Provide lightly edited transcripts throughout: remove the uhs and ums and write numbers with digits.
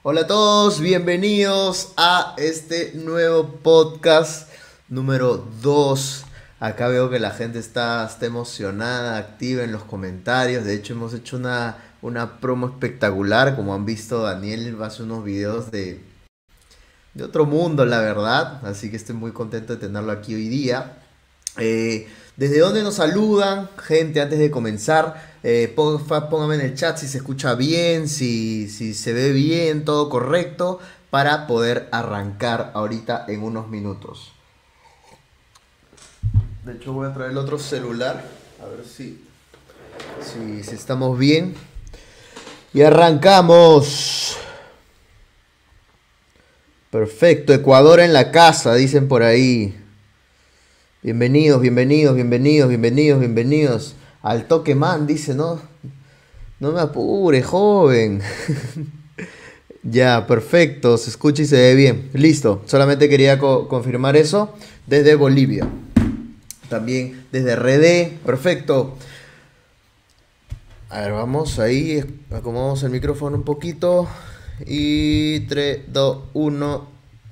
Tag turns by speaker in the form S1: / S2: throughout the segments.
S1: Hola a todos, bienvenidos a este nuevo podcast número 2. Acá veo que la gente está emocionada, activa en los comentarios. De hecho, hemos hecho una promo espectacular. Como han visto, Daniel hace unos videos de otro mundo, la verdad. Así que estoy muy contento de tenerlo aquí hoy día. ¿Desde dónde nos saludan? Gente, antes de comenzar, porfa, póngame en el chat si se escucha bien, si se ve bien, todo correcto, para poder arrancar ahorita en unos minutos. De hecho, voy a traer el otro celular, a ver si estamos bien. Y arrancamos. Perfecto, Ecuador en la casa, dicen por ahí. Bienvenidos, bienvenidos, bienvenidos, bienvenidos, bienvenidos. Al toque man, dice, no, no me apure, joven. Ya, perfecto, se escucha y se ve bien. Listo, solamente quería confirmar eso desde Bolivia. También desde RD, perfecto. A ver, vamos ahí, acomodamos el micrófono un poquito. Y 3, 2, 1.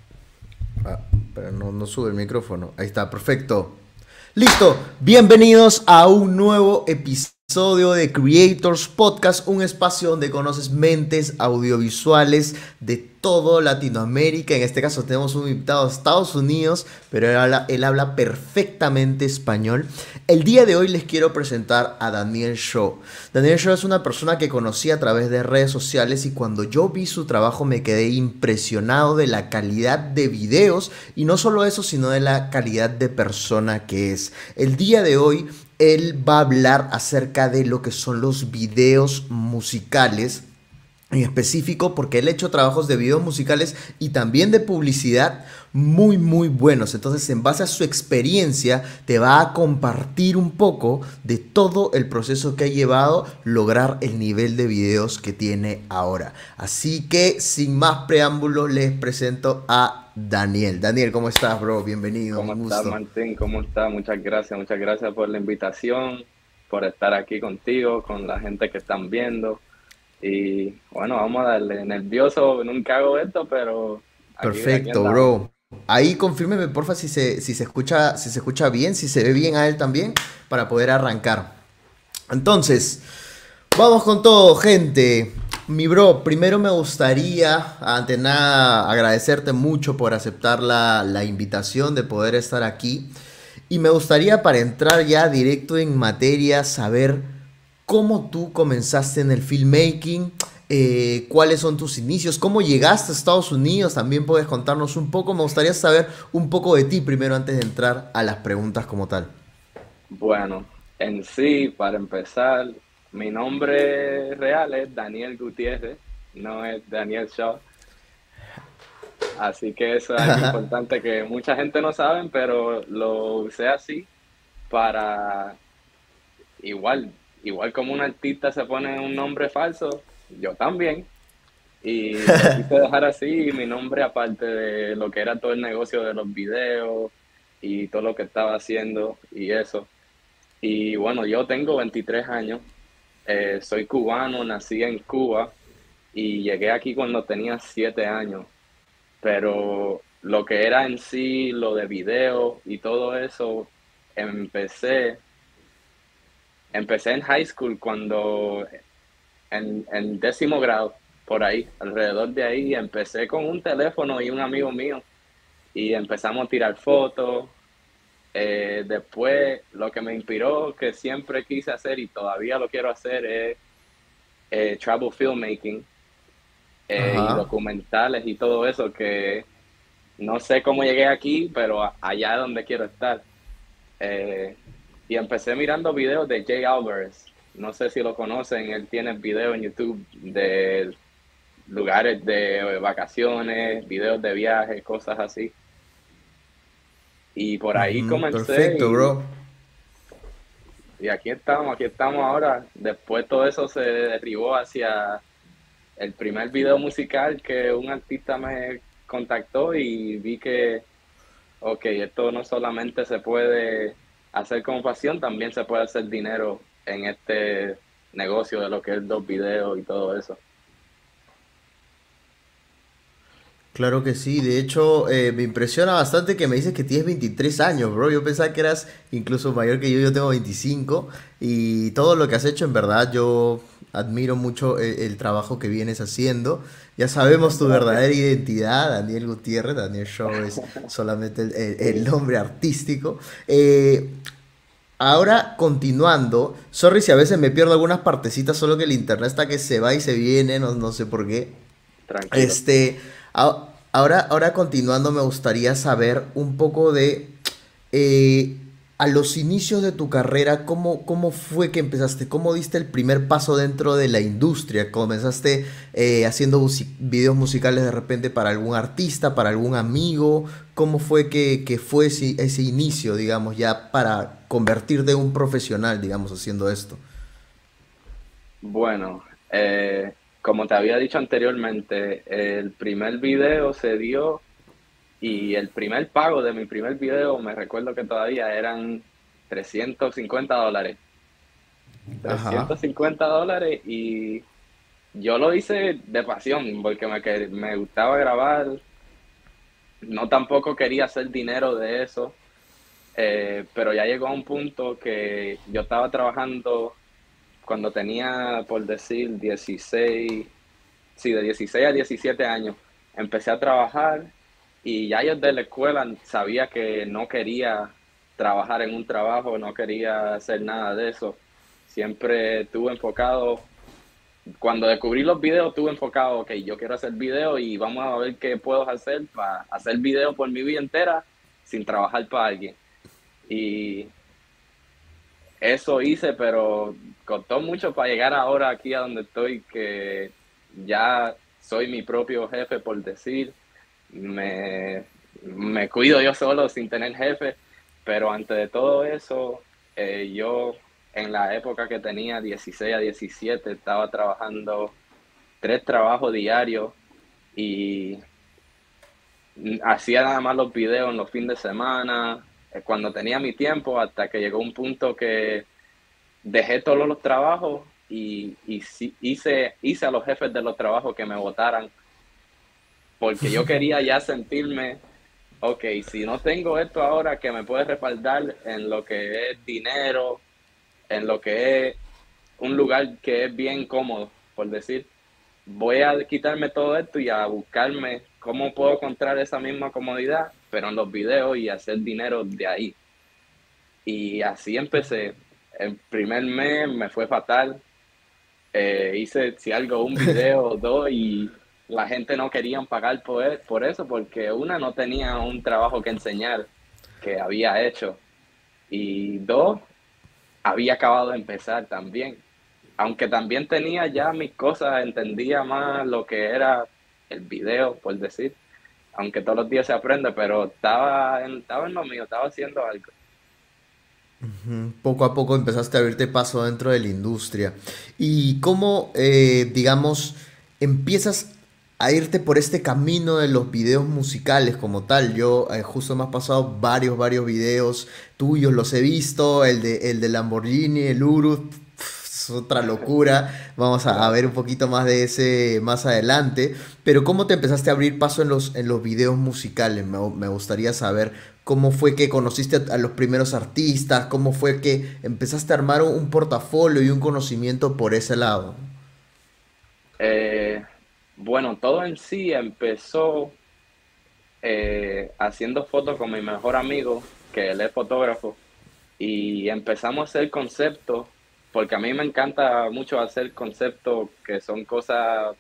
S1: Ah, pero no sube el micrófono. Ahí está, perfecto. Listo, bienvenidos a un nuevo episodio de Creators Podcast, un espacio donde conoces mentes audiovisuales de todo Latinoamérica. En este caso tenemos un invitado de Estados Unidos, pero él habla perfectamente español. El día de hoy les quiero presentar a Daniel Shaw. Daniel Shaw es una persona que conocí a través de redes sociales y cuando yo vi su trabajo me quedé impresionado de la calidad de videos y no solo eso, sino de la calidad de persona que es. El día de hoy él va a hablar acerca de lo que son los videos musicales en específico porque él ha hecho trabajos de videos musicales y también de publicidad muy buenos. Entonces, en base a su experiencia, te va a compartir un poco de todo el proceso que ha llevado lograr el nivel de videos que tiene ahora. Así que, sin más preámbulos, les presento a Daniel. Daniel, ¿cómo estás, bro? Bienvenido,
S2: ¿Cómo
S1: un
S2: estás,
S1: gusto.
S2: Martín? ¿Cómo estás? Muchas gracias por la invitación, por estar aquí contigo, con la gente que están viendo. Y bueno, vamos a darle. Nervioso, nunca hago esto, pero aquí
S1: Perfecto,
S2: andamos.
S1: bro. Ahí confírmeme, porfa, si se escucha bien, si se ve bien a él también, para poder arrancar. Entonces, vamos con todo, gente. Mi bro, primero me gustaría, ante nada, agradecerte mucho por aceptar la invitación de poder estar aquí. Y me gustaría, para entrar ya directo en materia, saber cómo tú comenzaste en el filmmaking, cuáles son tus inicios, cómo llegaste a Estados Unidos, también puedes contarnos un poco. Me gustaría saber un poco de ti primero antes de entrar a las preguntas como tal.
S2: Bueno, en sí, para empezar, mi nombre real es Daniel Gutiérrez, no es Daniel Shaw. Así que eso es algo importante que mucha gente no sabe, pero lo usé así para igual como un artista se pone un nombre falso, yo también. Y lo quise dejar así, mi nombre aparte de lo que era todo el negocio de los videos y todo lo que estaba haciendo y eso. Y bueno, yo tengo 23 años, soy cubano, nací en Cuba y llegué aquí cuando tenía 7 años, pero lo que era en sí, lo de video y todo eso, empecé, empecé en high school cuando en décimo grado, por ahí, alrededor de ahí, empecé con un teléfono y un amigo mío y empezamos a tirar fotos. Después, lo que me inspiró, que siempre quise hacer y todavía lo quiero hacer, es travel filmmaking y
S1: Ajá.
S2: documentales y todo eso, que no sé cómo llegué aquí, pero allá es donde quiero estar. Eh, y empecé mirando videos de Jay Alvarez. No sé si lo conocen, él tiene videos en YouTube de lugares de vacaciones, videos de viajes, cosas así. Y por ahí
S1: Ujú,
S2: comencé
S1: perfecto, bro.
S2: y aquí estamos ahora. Después todo eso se derivó hacia el primer video musical que un artista me contactó y vi que, ok, esto no solamente se puede hacer como pasión, también se puede hacer dinero en este negocio de lo que es los videos y todo eso.
S1: Claro que sí, de hecho me impresiona bastante que me dices que tienes 23 años, bro. Yo pensaba que eras incluso mayor que yo tengo 25 y todo lo que has hecho en verdad yo admiro mucho el trabajo que vienes haciendo. Ya sabemos tu
S2: Gracias.
S1: verdadera identidad, Daniel Gutiérrez, Daniel Show es solamente el
S2: Sí.
S1: nombre artístico. Eh, Ahora continuando, sorry si a veces me pierdo algunas partecitas, solo que el internet está que se va y se viene, no sé por qué.
S2: Tranquilo.
S1: Este, ahora continuando, me gustaría saber un poco de eh, a los inicios de tu carrera, ¿cómo fue que empezaste? ¿Cómo diste el primer paso dentro de la industria? ¿Comenzaste haciendo videos musicales de repente para algún artista, para algún amigo? ¿Cómo fue que fue ese inicio, digamos, ya para convertirte en un profesional, digamos, haciendo esto?
S2: Bueno, como te había dicho anteriormente, el primer video se dio y el primer pago de mi primer video, me recuerdo que todavía eran $350.
S1: Ajá.
S2: $350 y yo lo hice de pasión porque me gustaba grabar, no tampoco quería hacer dinero de eso, pero ya llegó a un punto que yo estaba trabajando cuando tenía, por decir, 16, sí, de 16 a 17 años, empecé a trabajar y ya yo desde la escuela sabía que no quería trabajar en un trabajo, no quería hacer nada de eso. Siempre estuve enfocado, cuando descubrí los videos, estuve enfocado, ok, yo quiero hacer videos y vamos a ver qué puedo hacer para hacer videos por mi vida entera sin trabajar para alguien. Y eso hice, pero costó mucho para llegar ahora aquí a donde estoy, que ya soy mi propio jefe, por decir. Me, me cuido yo solo sin tener jefe, pero antes de todo eso, yo en la época que tenía 16 a 17 estaba trabajando 3 trabajos diarios y hacía nada más los videos en los fines de semana, cuando tenía mi tiempo, hasta que llegó un punto que dejé todos los trabajos y sí, hice a los jefes de los trabajos que me votaran, porque yo quería ya sentirme, ok, si no tengo esto ahora que me puede respaldar en lo que es dinero, en lo que es un lugar que es bien cómodo, por decir, voy a quitarme todo esto y a buscarme cómo puedo encontrar esa misma comodidad, pero en los videos y hacer dinero de ahí. Y así empecé. El primer mes me fue fatal. Hice, si algo, un video o dos y la gente no querían pagar por eso porque una no tenía un trabajo que enseñar que había hecho y dos, había acabado de empezar también. Aunque también tenía ya mis cosas, entendía más lo que era el video, por decir. Aunque todos los días se aprende, pero estaba en lo mío, estaba haciendo algo.
S1: Poco a poco empezaste a abrirte paso dentro de la industria. ¿Y cómo, digamos, empiezas a irte por este camino de los videos musicales como tal? Yo justo me has pasado varios videos tuyos, los he visto, el de Lamborghini, el Urus, es otra locura. Vamos a ver un
S2: Gracias.
S1: poquito más de ese más adelante. Pero ¿cómo te empezaste a abrir paso en los videos musicales? Me gustaría saber cómo fue que conociste a los primeros artistas, cómo fue que empezaste a armar un portafolio y un conocimiento por ese lado.
S2: Eh, bueno, todo en sí empezó haciendo fotos con mi mejor amigo, que él es fotógrafo, y empezamos a hacer conceptos, porque a mí me encanta mucho hacer conceptos que son cosas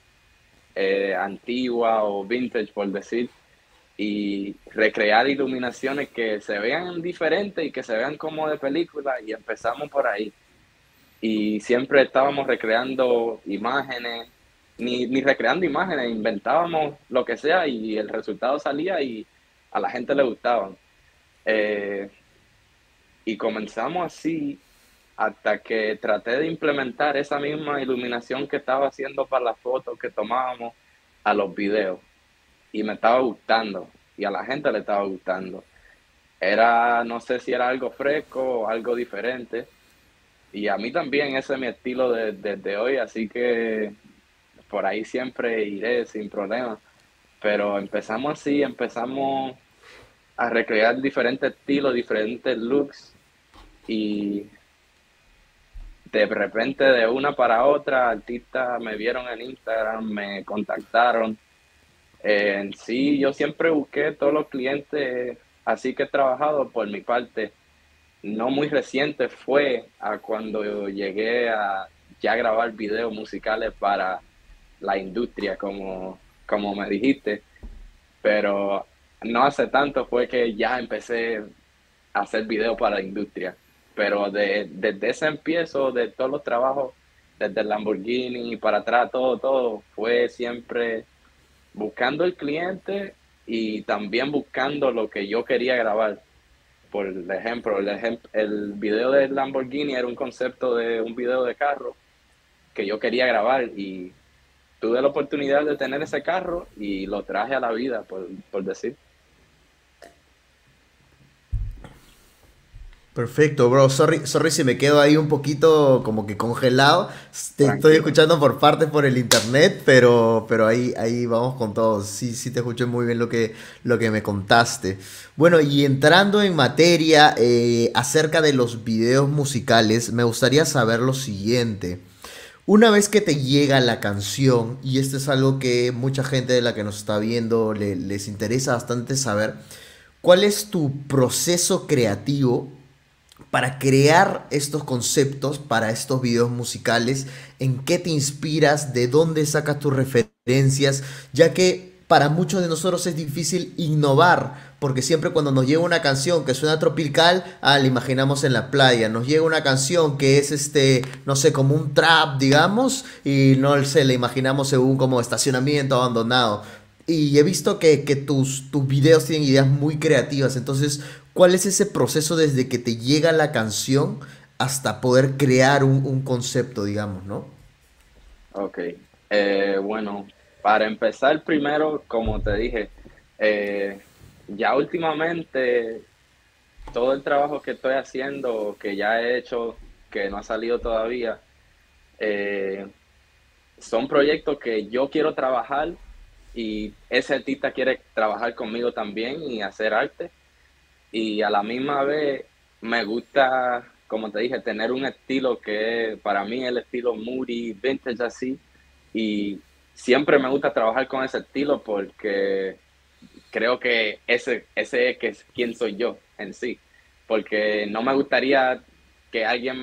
S2: antiguas o vintage, por decir, y recrear iluminaciones que se vean diferentes y que se vean como de película, y empezamos por ahí. Y siempre estábamos recreando imágenes, ni recreando imágenes, inventábamos lo que sea y el resultado salía y a la gente le gustaban. Eh, y comenzamos así hasta que traté de implementar esa misma iluminación que estaba haciendo para las fotos que tomábamos a los videos. Y me estaba gustando y a la gente le estaba gustando. Era, no sé si era algo fresco o algo diferente. Y a mí también ese es mi estilo desde hoy, así que por ahí siempre iré sin problema. Pero empezamos así, empezamos a recrear diferentes estilos, diferentes looks y de repente de una para otra artistas me vieron en Instagram, me contactaron. En sí, yo siempre busqué todos los clientes, así que he trabajado por mi parte. No muy reciente fue a cuando llegué a ya grabar videos musicales para la industria, como me dijiste, pero no hace tanto fue que ya empecé a hacer videos para la industria. Pero desde ese empiezo, de todos los trabajos, desde el Lamborghini para atrás, todo, fue siempre buscando el cliente y también buscando lo que yo quería grabar. Por ejemplo, el video del Lamborghini era un concepto de un video de carro que yo quería grabar y tuve la oportunidad de tener ese carro y lo traje a la vida, por decir.
S1: Perfecto, bro. Sorry si me quedo ahí un poquito como que congelado. Te estoy
S2: Tranquilo.
S1: escuchando por partes por el internet, pero ahí vamos con todo. Sí, te escuché muy bien lo que me contaste. Bueno, y entrando en materia acerca de los videos musicales, me gustaría saber lo siguiente. Una vez que te llega la canción, y esto es algo que mucha gente de la que nos está viendo les interesa bastante saber, ¿cuál es tu proceso creativo para crear estos conceptos, para estos videos musicales? ¿En qué te inspiras? ¿De dónde sacas tus referencias? Ya que para muchos de nosotros es difícil innovar, porque siempre cuando nos llega una canción que suena tropical, la imaginamos en la playa. Nos llega una canción que es no sé, como un trap, digamos, y no sé, la imaginamos según como estacionamiento abandonado. Y he visto que tus videos tienen ideas muy creativas. Entonces, ¿cuál es ese proceso desde que te llega la canción hasta poder crear un concepto, digamos, ¿no?
S2: Ok. Bueno, para empezar primero, como te dije, eh, ya últimamente todo el trabajo que estoy haciendo, que ya he hecho, que no ha salido todavía, eh, son proyectos que yo quiero trabajar y ese artista quiere trabajar conmigo también y hacer arte. Y a la misma vez me gusta, como te dije, tener un estilo que para mí es el estilo moody, vintage así. Y siempre me gusta trabajar con ese estilo porque creo que ese es que es quién soy yo en sí. Porque no me gustaría que alguien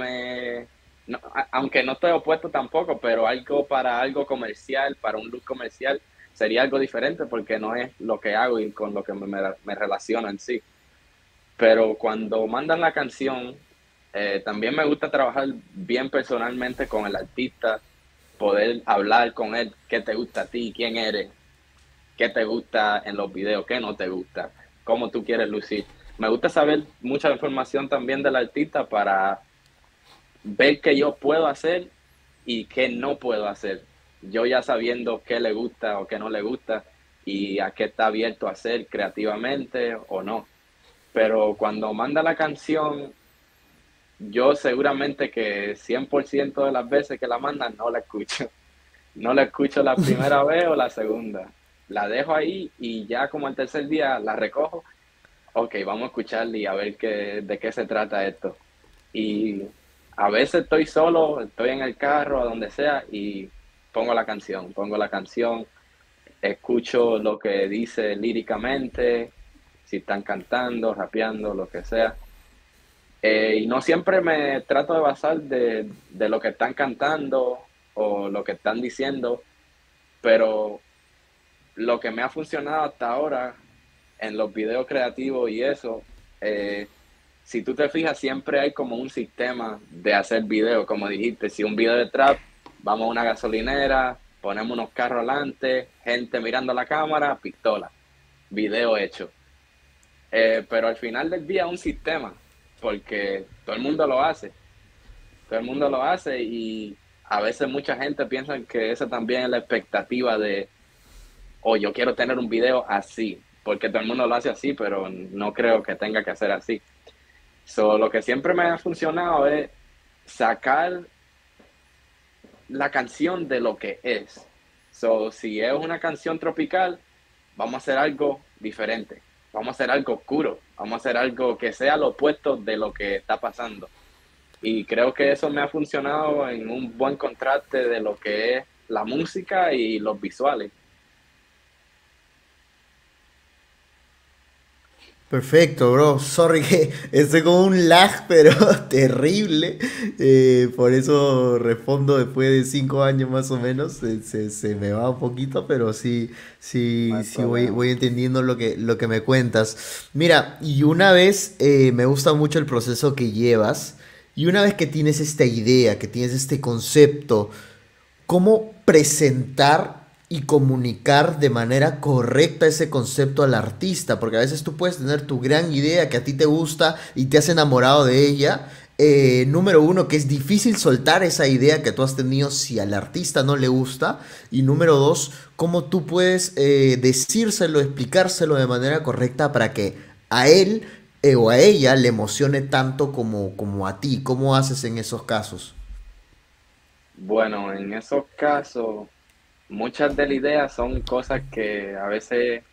S2: aunque no estoy opuesto tampoco, pero algo para algo comercial, para un look comercial, sería algo diferente porque no es lo que hago y con lo que me relaciono en sí. Pero cuando mandan la canción, también me gusta trabajar bien personalmente con el artista, poder hablar con él, qué te gusta a ti, quién eres, qué te gusta en los videos, qué no te gusta, cómo tú quieres lucir. Me gusta saber mucha información también del artista para ver qué yo puedo hacer y qué no puedo hacer. Yo ya sabiendo qué le gusta o qué no le gusta y a qué está abierto a hacer creativamente o no. Pero cuando manda la canción, yo seguramente que 100% de las veces que la mandan no la escucho. No la escucho la primera vez o la segunda. La dejo ahí y ya como el tercer día la recojo. Ok, vamos a escucharla y a ver de qué se trata esto. Y a veces estoy solo, estoy en el carro, a donde sea, y pongo la canción, escucho lo que dice líricamente, si están cantando, rapeando, lo que sea. Y no siempre me trato de basar de lo que están cantando o lo que están diciendo, pero lo que me ha funcionado hasta ahora en los videos creativos y eso, eh, si tú te fijas, siempre hay como un sistema de hacer videos, como dijiste, si un video de trap, vamos a una gasolinera, ponemos unos carros adelante, gente mirando la cámara, pistola, video hecho. Pero al final del día es un sistema, porque todo el mundo lo hace, todo el mundo lo hace y a veces mucha gente piensa que esa también es la expectativa de, oh, yo quiero tener un video así, porque todo el mundo lo hace así, pero no creo que tenga que hacer así. So, lo que siempre me ha funcionado es sacar la canción de lo que es. So, si es una canción tropical, vamos a hacer algo diferente, vamos a hacer algo oscuro, vamos a hacer algo que sea lo opuesto de lo que está pasando. Y creo que eso me ha funcionado en un buen contraste de lo que es la música y los visuales.
S1: Perfecto, bro. Sorry que estoy con un lag, pero terrible. Por eso respondo después de 5 años más o menos. Se me va un poquito, pero sí,
S2: No
S1: sí,
S2: hay
S1: sí voy,
S2: problema.
S1: voy entendiendo lo que me cuentas. Mira, y una vez me gusta mucho el proceso que llevas. Y una vez que tienes esta idea, que tienes este concepto, cómo presentar y comunicar de manera correcta ese concepto al artista, porque a veces tú puedes tener tu gran idea que a ti te gusta y te has enamorado de ella. Número uno, que es difícil soltar esa idea que tú has tenido si al artista no le gusta. Y número dos, cómo tú puedes decírselo, explicárselo de manera correcta para que a él o a ella le emocione tanto como a ti. ¿Cómo haces en esos casos?
S2: Bueno, en esos casos, muchas de las ideas son cosas que a veces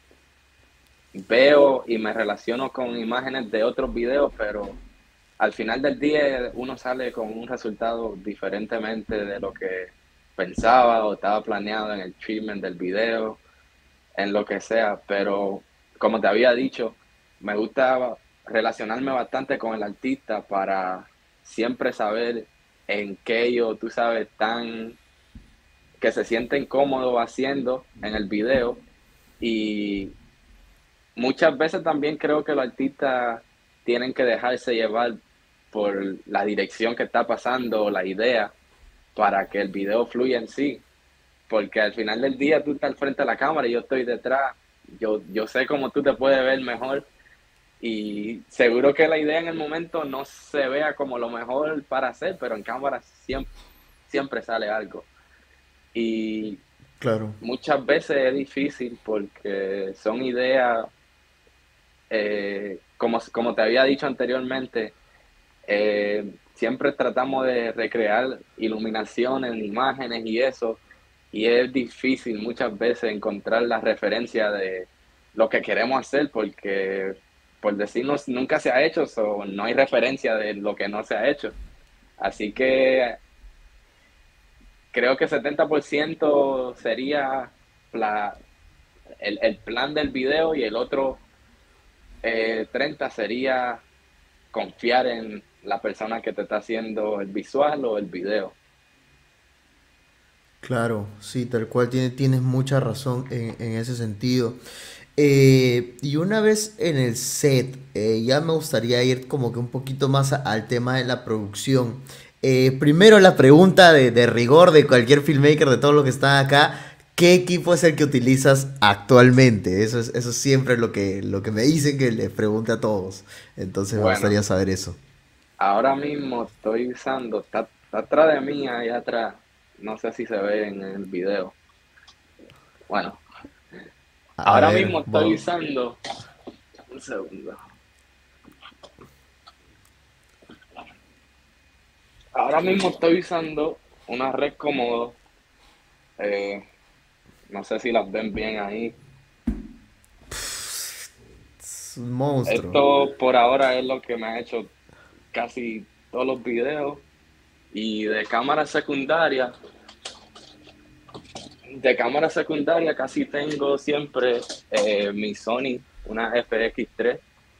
S2: veo y me relaciono con imágenes de otros videos, pero al final del día uno sale con un resultado diferentemente de lo que pensaba o estaba planeado en el treatment del video, en lo que sea, pero como te había dicho, me gusta relacionarme bastante con el artista para siempre saber en qué ellos, tú sabes, están, que se sienten cómodos haciendo en el video y muchas veces también creo que los artistas tienen que dejarse llevar por la dirección que está pasando, la idea, para que el video fluya en sí. Porque al final del día tú estás al frente de la cámara y yo estoy detrás. Yo sé cómo tú te puedes ver mejor y seguro que la idea en el momento no se vea como lo mejor para hacer, pero en cámara siempre, siempre sale algo. Y
S1: Claro.
S2: muchas veces es difícil porque son ideas como te había dicho anteriormente, siempre tratamos de recrear iluminaciones, imágenes y eso, y es difícil muchas veces encontrar la referencia de lo que queremos hacer porque, por decirnos, nunca se ha hecho, so, no hay referencia de lo que no se ha hecho. Así que creo que 70% sería la, el plan del video y el otro 30 sería confiar en la persona que te está haciendo el visual o el video.
S1: Claro, sí, tal cual tienes mucha razón en ese sentido. Y una vez en el set, ya me gustaría ir como que un poquito más al tema de la producción. Primero la pregunta de rigor de cualquier filmmaker, de todo lo que está acá, ¿qué equipo es el que utilizas actualmente? Eso es siempre lo que me dicen que les pregunte a todos. Entonces me
S2: Bueno,
S1: gustaría saber eso.
S2: ahora mismo estoy usando, está atrás de mí, ahí atrás, no sé si se ve en el video. Bueno,
S1: A
S2: ahora
S1: ver,
S2: mismo estoy usando, un segundo, ahora mismo estoy usando una red cómodo, eh, no sé si las ven bien ahí.
S1: es un monstruo.
S2: Esto por ahora es lo que me ha hecho casi todos los videos y de cámara secundaria casi tengo siempre mi Sony, una FX3,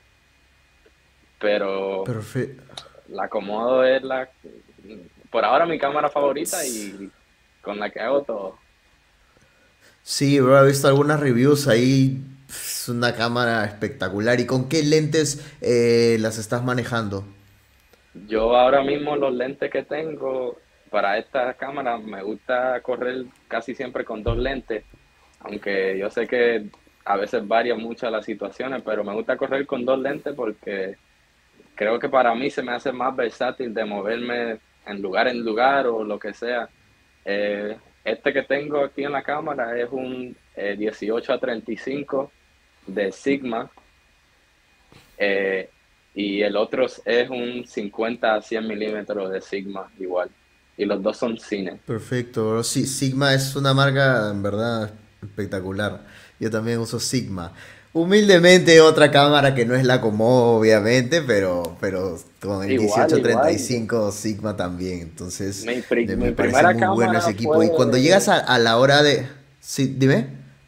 S2: pero
S1: Perfecto.
S2: la Komodo es por ahora mi cámara favorita y con la que hago todo.
S1: Sí, bro, he visto algunas reviews ahí. Es una cámara espectacular. ¿Y con qué lentes las estás manejando?
S2: Yo ahora mismo los lentes que tengo para esta cámara me gusta correr casi siempre con dos lentes, aunque yo sé que a veces varían mucho las situaciones, pero me gusta correr con dos lentes porque creo que para mí se me hace más versátil de moverme en lugar o lo que sea. Este que tengo aquí en la cámara es un 18-35 de Sigma eh, y el otro es un 50-100 milímetros de Sigma igual. Y los dos son cine.
S1: Perfecto, bro. Sí, Sigma es una marca en verdad espectacular. Yo también uso Sigma. Humildemente otra cámara que no es la Komodo, obviamente, pero con el
S2: Igual, igual.
S1: 1835 Sigma también. Entonces me
S2: Mi
S1: parece
S2: primera
S1: muy bueno ese
S2: cámara
S1: equipo. Y cuando llegas
S2: fue.
S1: a la hora de... Sí, dime.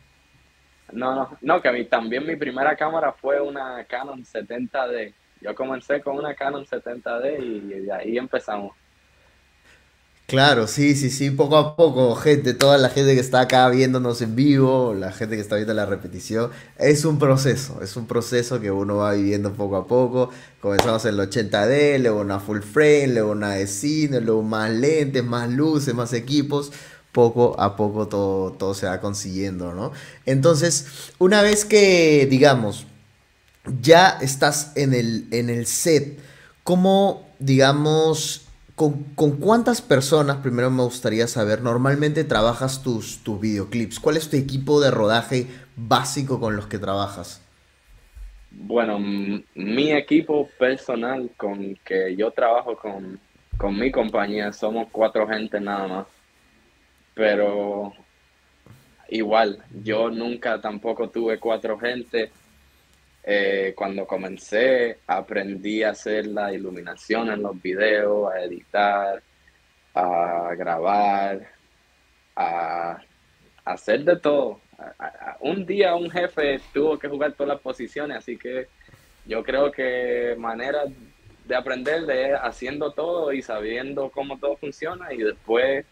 S2: No, que también mi primera cámara fue una Canon 70D. Yo comencé con una Canon 70D y de ahí empezamos.
S1: Claro, sí, sí, sí, poco a poco, gente, toda la gente que está acá viéndonos en vivo, la gente que está viendo la repetición, es un proceso que uno va viviendo poco a poco. Comenzamos en el 80D, luego una full frame, luego una de cine, luego más lentes, más luces, más equipos. Poco a poco todo se va consiguiendo, ¿no? Entonces, una vez que, digamos, ya estás en el set, ¿cómo, digamos, con cuántas personas, primero me gustaría saber, normalmente trabajas tus videoclips? ¿Cuál es tu equipo de rodaje básico con los que trabajas?
S2: Bueno, mi equipo personal con que yo trabajo con mi compañía somos cuatro gente nada más. Pero igual, yo nunca tampoco tuve cuatro gente. Cuando comencé, aprendí a hacer la iluminación en los videos, a editar, a grabar, a hacer de todo. Un día un jefe tuvo que jugar todas las posiciones, así que yo creo que manera de aprender es haciendo todo y sabiendo cómo todo funciona y después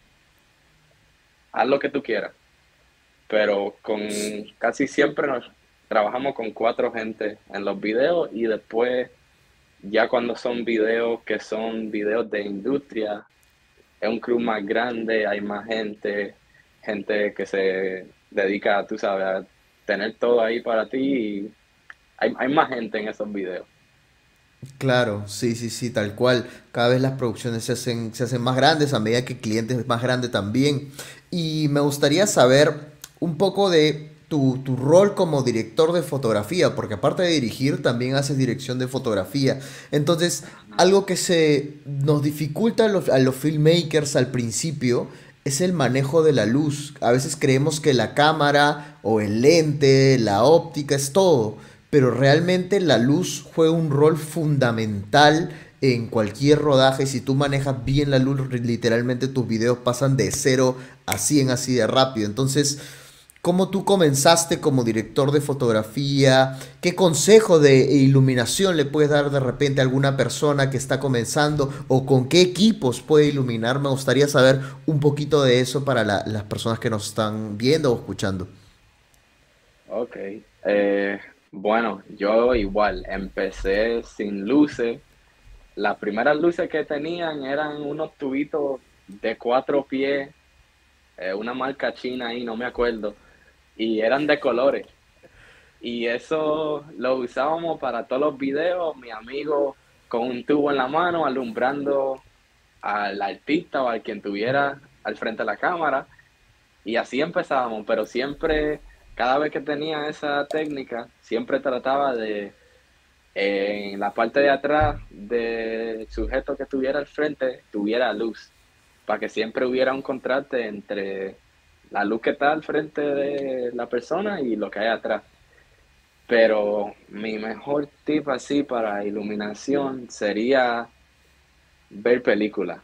S2: haz lo que tú quieras. Pero con casi siempre nos trabajamos con cuatro gente en los videos y después ya cuando son videos que son videos de industria, es un crew más grande, hay más gente, gente que se dedica, tú sabes, a tener todo ahí para ti y hay más gente en esos videos.
S1: Claro, sí, sí, sí, tal cual. Cada vez las producciones se hacen más grandes a medida que el cliente es más grande también. Y me gustaría saber un poco de tu rol como director de fotografía, porque aparte de dirigir, también haces dirección de fotografía. Entonces, algo que se nos dificulta a los filmmakers al principio es el manejo de la luz. A veces creemos que la cámara o el lente, la óptica es todo, pero realmente la luz juega un rol fundamental en cualquier rodaje. Si tú manejas bien la luz, literalmente tus videos pasan de 0 a 100 así de rápido. Entonces, ¿cómo tú comenzaste como director de fotografía? ¿Qué consejo de iluminación le puedes dar de repente a alguna persona que está comenzando? ¿O con qué equipos puede iluminar? Me gustaría saber un poquito de eso para las personas que nos están viendo o escuchando.
S2: Ok. Eh, bueno, yo igual empecé sin luces. Las primeras luces que tenían eran unos tubitos de 4 pies, una marca china ahí, no me acuerdo, y eran de colores. Y eso lo usábamos para todos los videos, mi amigo con un tubo en la mano, alumbrando al artista o al quien tuviera al frente de la cámara. Y así empezábamos, pero siempre, cada vez que tenía esa técnica, siempre trataba de, en la parte de atrás del sujeto que estuviera al frente, tuviera luz, para que siempre hubiera un contraste entre la luz que está al frente de la persona y lo que hay atrás. Pero mi mejor tip así para iluminación sería ver películas,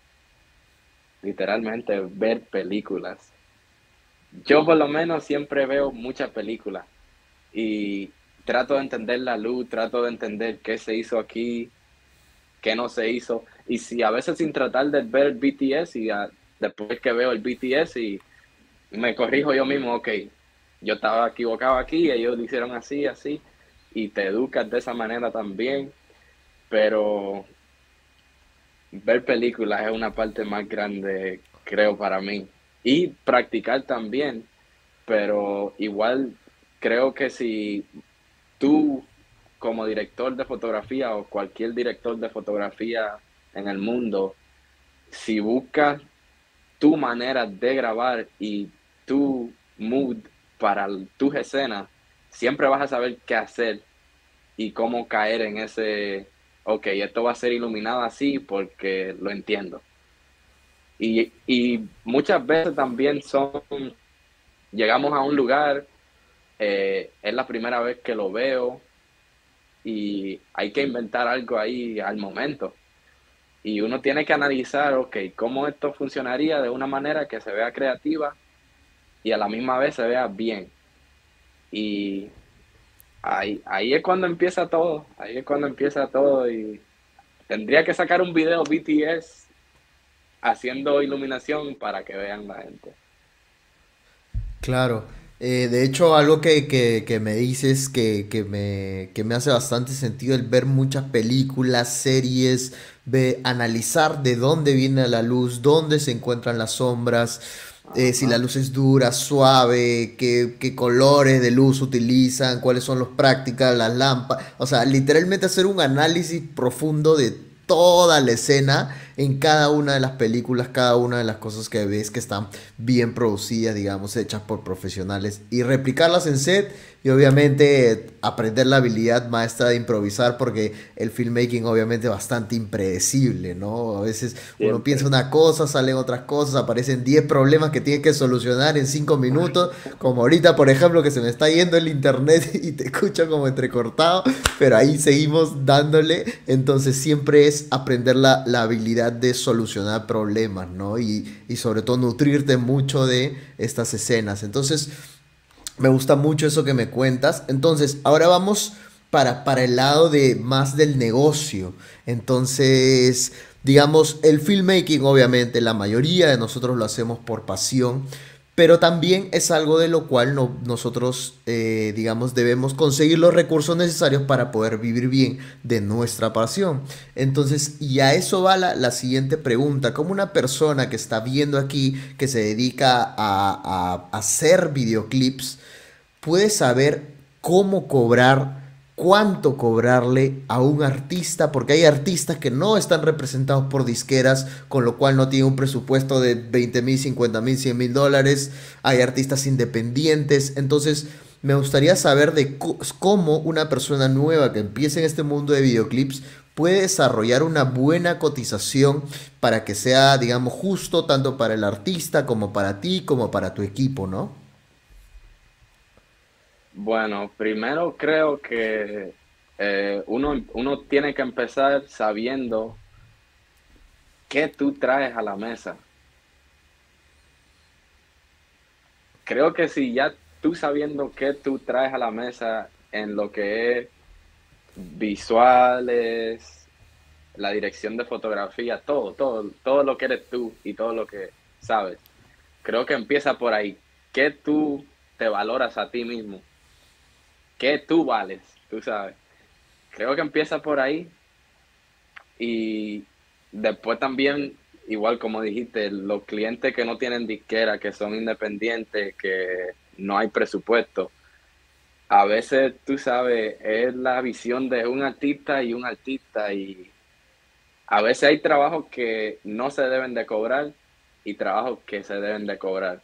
S2: literalmente ver películas. Yo por lo menos siempre veo muchas películas y trato de entender la luz, trato de entender qué se hizo aquí, qué no se hizo. Y si a veces sin tratar de ver BTS después que veo el BTS y me corrijo yo mismo, ok, yo estaba equivocado aquí, ellos lo hicieron así, así, y te educas de esa manera también, pero ver películas es una parte más grande, creo, para mí. Y practicar también, pero igual creo que si tú como director de fotografía o cualquier director de fotografía en el mundo, si buscas tu manera de grabar y tu mood para tus escenas, siempre vas a saber qué hacer y cómo caer en ese, ok, esto va a ser iluminado así porque lo entiendo. Y muchas veces también llegamos a un lugar es la primera vez que lo veo y hay que inventar algo ahí al momento. Y uno tiene que analizar, ok, cómo esto funcionaría de una manera que se vea creativa y a la misma vez se vea bien. Y ahí es cuando empieza todo, ahí es cuando empieza todo y tendría que sacar un video BTS haciendo iluminación para que vean la gente.
S1: Claro. De hecho, algo que me dices que me hace bastante sentido el ver muchas películas, series, analizar de dónde viene la luz, dónde se encuentran las sombras, si la
S2: Ajá.
S1: luz es dura, suave, qué colores de luz utilizan, cuáles son los prácticas, las lámparas. O sea, literalmente hacer un análisis profundo de toda la escena en cada una de las películas, cada una de las cosas que ves que están bien producidas, digamos, hechas por profesionales y replicarlas en set y obviamente aprender la habilidad maestra de improvisar porque el filmmaking obviamente es bastante impredecible, ¿no? A veces uno piensa
S2: Siempre.
S1: una cosa, salen otras cosas, aparecen 10 problemas que tienes que solucionar en 5 minutos, como ahorita por ejemplo que se me está yendo el internet y te escucho como entrecortado, pero ahí seguimos dándole, entonces siempre es aprender la habilidad de solucionar problemas, ¿no? Y sobre todo nutrirte mucho de estas escenas. Entonces, me gusta mucho eso que me cuentas. Entonces, ahora vamos para el lado de más del negocio. Entonces, digamos, el filmmaking, obviamente, la mayoría de nosotros lo hacemos por pasión, pero también es algo de lo cual nosotros, digamos, debemos conseguir los recursos necesarios para poder vivir bien de nuestra pasión. Entonces, y a eso va la siguiente pregunta. ¿Cómo una persona que está viendo aquí, que se dedica a hacer videoclips, puede saber cómo cobrar, cuánto cobrarle a un artista, porque hay artistas que no están representados por disqueras, con lo cual no tienen un presupuesto de 20,000, 50,000, $100,000, hay artistas independientes, entonces me gustaría saber de cómo una persona nueva que empiece en este mundo de videoclips puede desarrollar una buena cotización para que sea, digamos, justo tanto para el artista como para ti, como para tu equipo, ¿no?
S2: Bueno, primero creo que uno tiene que empezar sabiendo qué tú traes a la mesa. Creo que si ya tú sabiendo qué tú traes a la mesa en lo que es visuales, la dirección de fotografía, todo lo que eres tú y todo lo que sabes. Creo que empieza por ahí. ¿Qué tú te valoras a ti mismo? ¿Qué tú vales? Tú sabes. Creo que empieza por ahí y después también, igual como dijiste, los clientes que no tienen disquera, que son independientes, que no hay presupuesto. A veces, tú sabes, es la visión de un artista y a veces hay trabajos que no se deben de cobrar y trabajos que se deben de cobrar.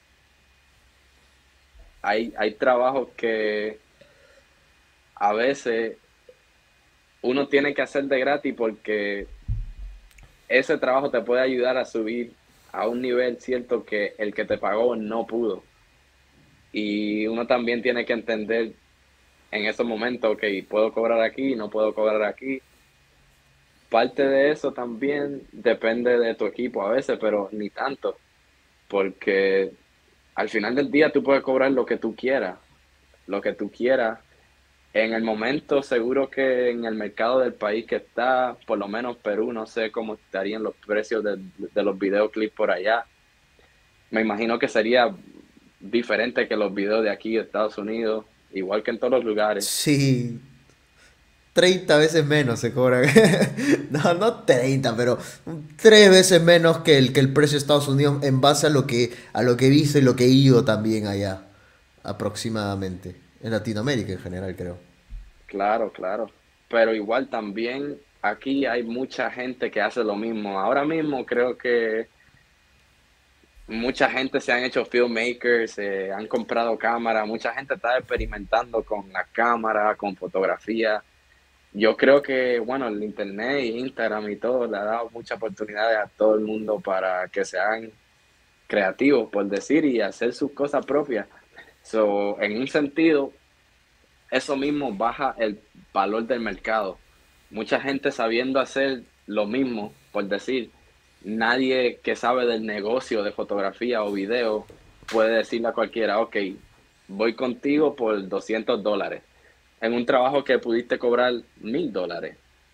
S2: Hay trabajos que a veces uno tiene que hacer de gratis porque ese trabajo te puede ayudar a subir a un nivel cierto que el que te pagó no pudo. Y uno también tiene que entender en esos momentos, ok, puedo cobrar aquí, no puedo cobrar aquí. Parte de eso también depende de tu equipo a veces, pero ni tanto, porque al final del día tú puedes cobrar lo que tú quieras. En el momento, seguro que en el mercado del país que está, por lo menos Perú, no sé cómo estarían los precios de los videoclips por allá. Me imagino que sería diferente que los videos de aquí de Estados Unidos, igual que en todos los lugares.
S1: Sí, 30 veces menos se cobra. No, no 30, pero 3 veces menos que el precio de Estados Unidos en base a lo que he visto y lo que he ido también allá, aproximadamente. En Latinoamérica en general, creo.
S2: Claro, claro. Pero igual también aquí hay mucha gente que hace lo mismo. Ahora mismo creo que mucha gente se han hecho filmmakers, han comprado cámara, mucha gente está experimentando con la cámara, con fotografía. Yo creo que, bueno, el internet y Instagram y todo le ha dado muchas oportunidades a todo el mundo para que sean creativos, por decir, y hacer sus cosas propias. So, en un sentido, eso mismo baja el valor del mercado. Mucha gente sabiendo hacer lo mismo, por decir, nadie que sabe del negocio de fotografía o video puede decirle a cualquiera, ok, voy contigo por $200 en un trabajo que pudiste cobrar $1000.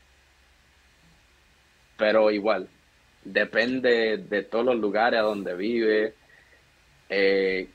S2: Pero igual, depende de todos los lugares a donde vive. Eh,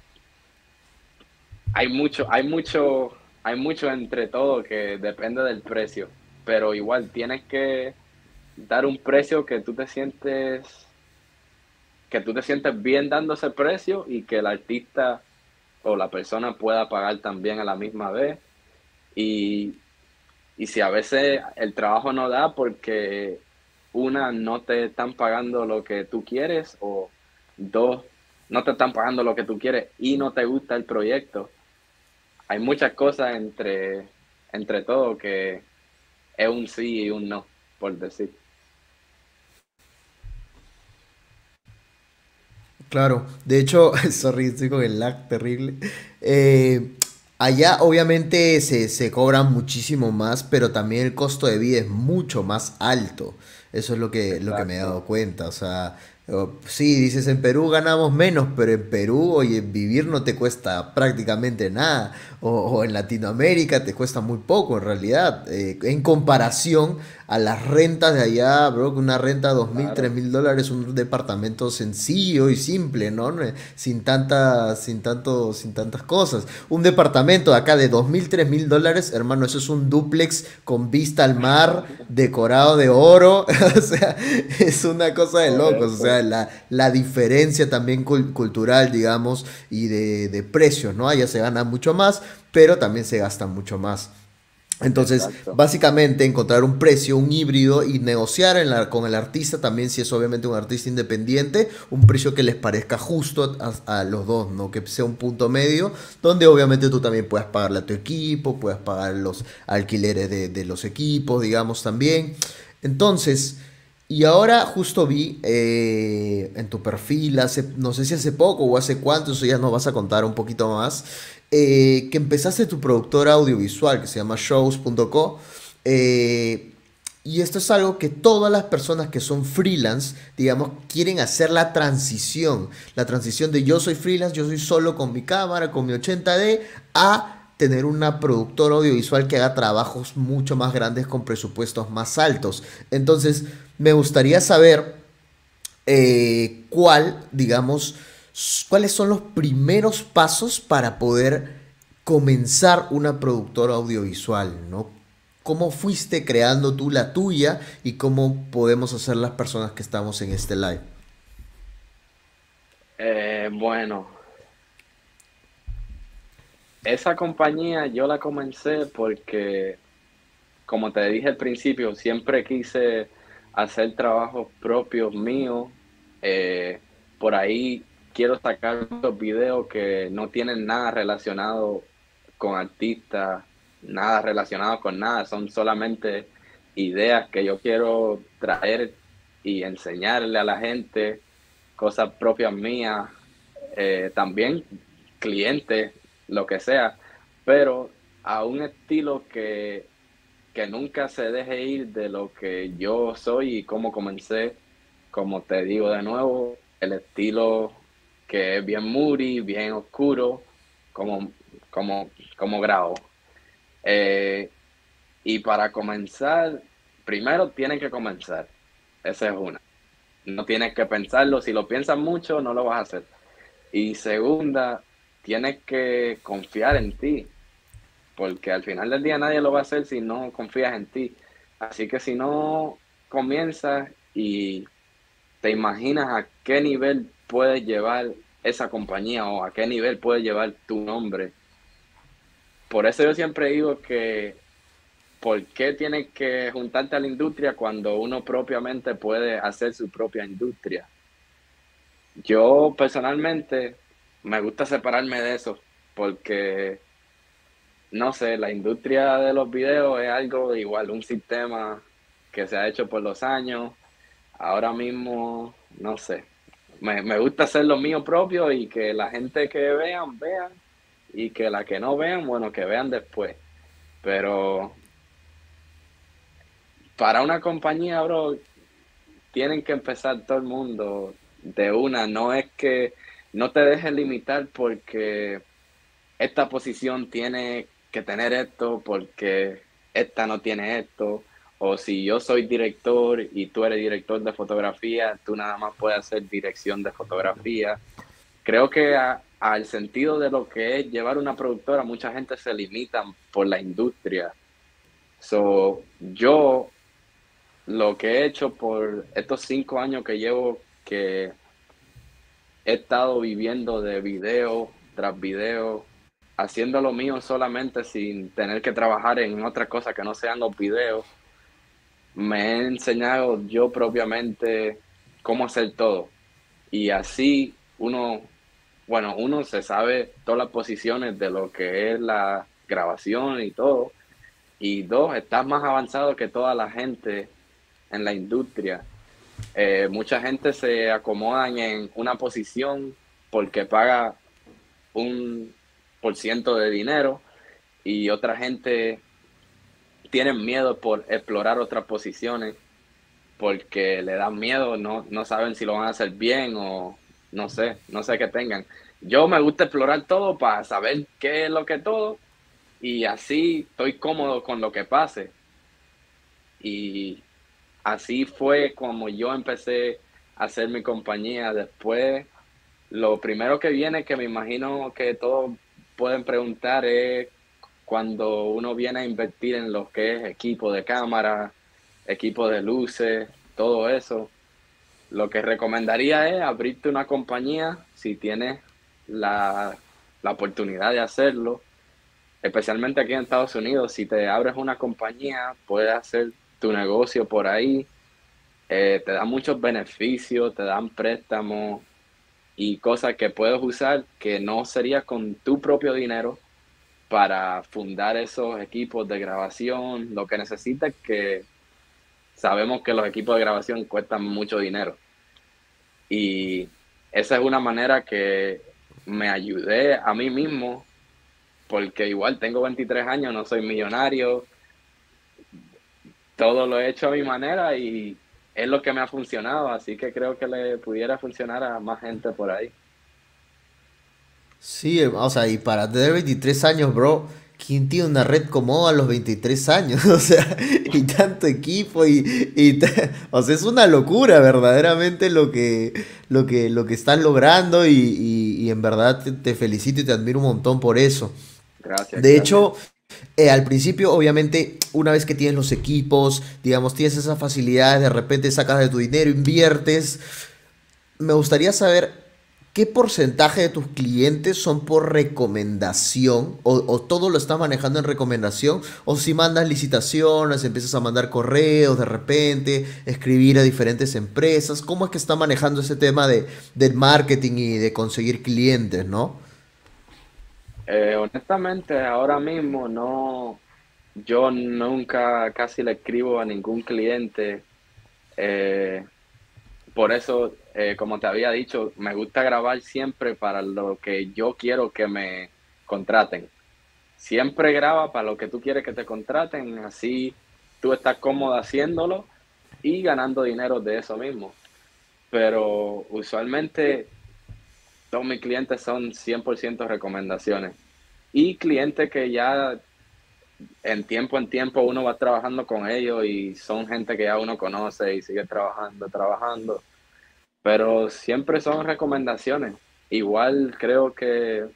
S2: hay mucho entre todo que depende del precio, pero igual tienes que dar un precio que tú te sientes bien dando ese precio y que el artista o la persona pueda pagar también a la misma vez. Y, y si a veces el trabajo no da porque una, no te están pagando lo que tú quieres, o dos, no te están pagando lo que tú quieres y no te gusta el proyecto, hay muchas cosas entre todo que es un sí y un no, por decir.
S1: Claro, de hecho, sorry, estoy con el lag terrible. Eh, Allá obviamente se cobra muchísimo más, pero también el costo de vida es mucho más alto. Eso es lo que me he
S2: Exacto,
S1: dado cuenta. O sea, sí, dices en Perú ganamos menos, pero en Perú, oye, vivir no te cuesta prácticamente nada. O en Latinoamérica te cuesta muy poco en realidad. En comparación a las rentas de allá, bro, que una renta de 2.000, tres
S2: claro,
S1: mil dólares, un departamento sencillo y simple, ¿no? Sin tantas cosas. Un departamento de acá de 2.000, 3.000 dólares, hermano, eso es un dúplex con vista al mar, decorado de oro. O sea, es una cosa de
S2: por
S1: locos. O
S2: eso,
S1: sea, la diferencia también cultural, digamos, y de precios, ¿no? Allá se gana mucho más, pero también se gasta mucho más. Entonces,
S2: exacto,
S1: básicamente encontrar un precio, un híbrido y negociar con el artista también, si es obviamente un artista independiente, un precio que les parezca justo a los dos, ¿no? Que sea un punto medio, donde obviamente tú también puedas pagarle a tu equipo, puedas pagar los alquileres de los equipos, digamos también. Entonces, y ahora justo vi en tu perfil, no sé si hace poco o hace cuánto, eso ya nos vas a contar un poquito más, que empezaste tu productora audiovisual que se llama shows.co. eh, y esto es algo que todas las personas que son freelance, digamos, quieren hacer la transición de yo soy freelance, yo soy solo con mi cámara, con mi 80D, a tener una productora audiovisual que haga trabajos mucho más grandes con presupuestos más altos. Entonces, me gustaría saber digamos, cuáles son los primeros pasos para poder comenzar una productora audiovisual, ¿no? ¿Cómo fuiste creando tú la tuya y cómo podemos hacer las personas que estamos en este live?
S2: bueno, esa compañía yo la comencé porque, como te dije al principio, siempre quise hacer trabajos propios míos. Eh, por ahí quiero sacar los videos que no tienen nada relacionado con artistas, nada relacionado con nada, son solamente ideas que yo quiero traer y enseñarle a la gente, cosas propias mías, también clientes, lo que sea, pero a un estilo que nunca se deje ir de lo que yo soy y cómo comencé. Como te digo de nuevo, el estilo que es bien moody, bien oscuro, como, como grabo. Eh, y para comenzar, primero tienes que comenzar. Esa es una. No tienes que pensarlo. Si lo piensas mucho, no lo vas a hacer. Y segunda, tienes que confiar en ti, porque al final del día nadie lo va a hacer si no confías en ti. Así que si no comienzas y te imaginas a qué nivel puedes llevar esa compañía o a qué nivel puedes llevar tu nombre. Por eso yo siempre digo que ¿por qué tienes que juntarte a la industria cuando uno propiamente puede hacer su propia industria? Yo personalmente me gusta separarme de eso porque, no sé, la industria de los videos es algo igual, un sistema que se ha hecho por los años. Ahora mismo, no sé, me gusta hacer lo mío propio y que la gente que vean, vean. y que la que no vean, bueno, que vean después. Pero para una compañía, bro, tienen que empezar todo el mundo de una. No es que no te dejes limitar porque esta posición tiene que tener esto, porque esta no tiene esto. O si yo soy director y tú eres director de fotografía, tú nada más puedes hacer dirección de fotografía. Creo que al sentido de lo que es llevar una productora, mucha gente se limita por la industria. So, yo lo que he hecho por estos 5 años que llevo, que he estado viviendo de video tras video, haciendo lo mío solamente sin tener que trabajar en otras cosas que no sean los videos, me he enseñado yo propiamente cómo hacer todo. Y así uno se sabe todas las posiciones de lo que es la grabación y todo. Y dos, estás más avanzado que toda la gente en la industria. Mucha gente se acomoda en una posición porque paga un por ciento de dinero y otra gente tiene miedo por explorar otras posiciones porque le dan miedo, no saben si lo van a hacer bien o no sé qué tengan. Yo me gusta explorar todo para saber qué es lo que todo y así estoy cómodo con lo que pase. Y así fue como yo empecé a hacer mi compañía. Después, lo primero que viene, que me imagino que todos pueden preguntar, es cuando uno viene a invertir en lo que es equipo de cámara, equipo de luces, todo eso. Lo que recomendaría es abrirte una compañía si tienes la oportunidad de hacerlo, especialmente aquí en Estados Unidos. Si te abres una compañía, puedes hacer tu negocio por ahí, te dan muchos beneficios, te dan préstamos y cosas que puedes usar que no sería con tu propio dinero para fundar esos equipos de grabación. Lo que necesitas, que sabemos que los equipos de grabación cuestan mucho dinero. Y esa es una manera que me ayudé a mí mismo, porque igual tengo 23 años, no soy millonario, todo lo he hecho a mi manera y es lo que me ha funcionado, así que creo que le pudiera funcionar a más gente por ahí.
S1: Sí, o sea, y para tener 23 años, bro, ¿quién tiene una red como a los 23 años? O sea, y tanto equipo o sea, es una locura verdaderamente lo que están logrando y en verdad te felicito y te admiro un montón por eso.
S2: Gracias,
S1: De
S2: gracias.
S1: hecho, al principio, obviamente, una vez que tienes los equipos, digamos, tienes esas facilidades, de repente sacas de tu dinero, inviertes. Me gustaría saber qué porcentaje de tus clientes son por recomendación o todo lo estás manejando en recomendación o si mandas licitaciones, empiezas a mandar correos de repente, escribir a diferentes empresas. ¿Cómo es que está manejando ese tema del marketing y de conseguir clientes, no?
S2: Honestamente, ahora mismo no, yo nunca casi le escribo a ningún cliente. eh, por eso, como te había dicho, me gusta grabar siempre para lo que yo quiero que me contraten. Siempre graba para lo que tú quieres que te contraten, así tú estás cómodo haciéndolo y ganando dinero de eso mismo. Pero usualmente todos mis clientes son 100% recomendaciones. Y clientes que ya en tiempo uno va trabajando con ellos y son gente que ya uno conoce y sigue trabajando, trabajando. Pero siempre son recomendaciones. Igual creo que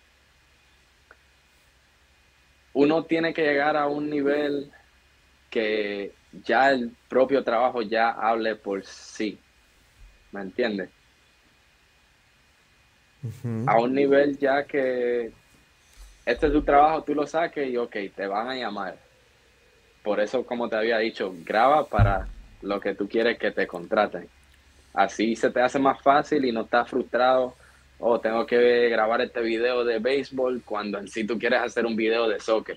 S2: uno tiene que llegar a un nivel que ya el propio trabajo ya hable por sí, ¿me entiendes?
S1: Ujú.
S2: A un nivel ya que este es tu trabajo, tú lo saques y ok, te van a llamar. Por eso, como te había dicho, graba para lo que tú quieres que te contraten. Así se te hace más fácil y no estás frustrado. Oh, tengo que grabar este video de béisbol cuando en sí tú quieres hacer un video de soccer.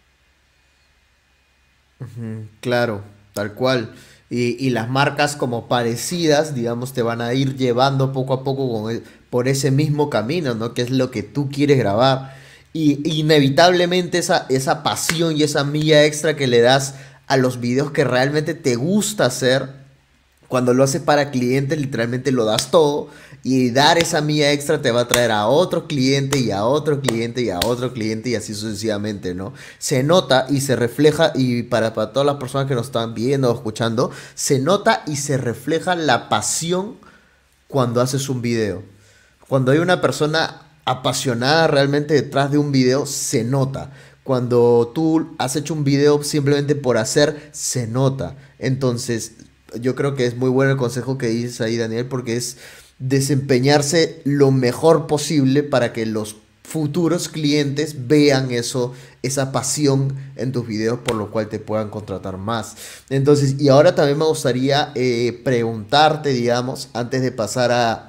S1: Claro, tal cual. Y las marcas como parecidas, digamos, te van a ir llevando poco a poco por ese mismo camino, ¿no? Que es lo que tú quieres grabar. Y inevitablemente esa pasión y esa milla extra que le das a los videos que realmente te gusta hacer, cuando lo haces para clientes, literalmente lo das todo y dar esa milla extra te va a traer a otro cliente y a otro cliente y a otro cliente y así sucesivamente, ¿no? Se nota y se refleja y para todas las personas que nos están viendo o escuchando, se nota y se refleja la pasión cuando haces un video. Cuando hay una persona apasionada realmente detrás de un video, se nota. Cuando tú has hecho un video simplemente por hacer, se nota. Entonces, yo creo que es muy bueno el consejo que dices ahí, Daniel, porque es desempeñarse lo mejor posible para que los futuros clientes vean eso, esa pasión en tus videos, por lo cual te puedan contratar más. Entonces, y ahora también me gustaría preguntarte, digamos, antes de pasar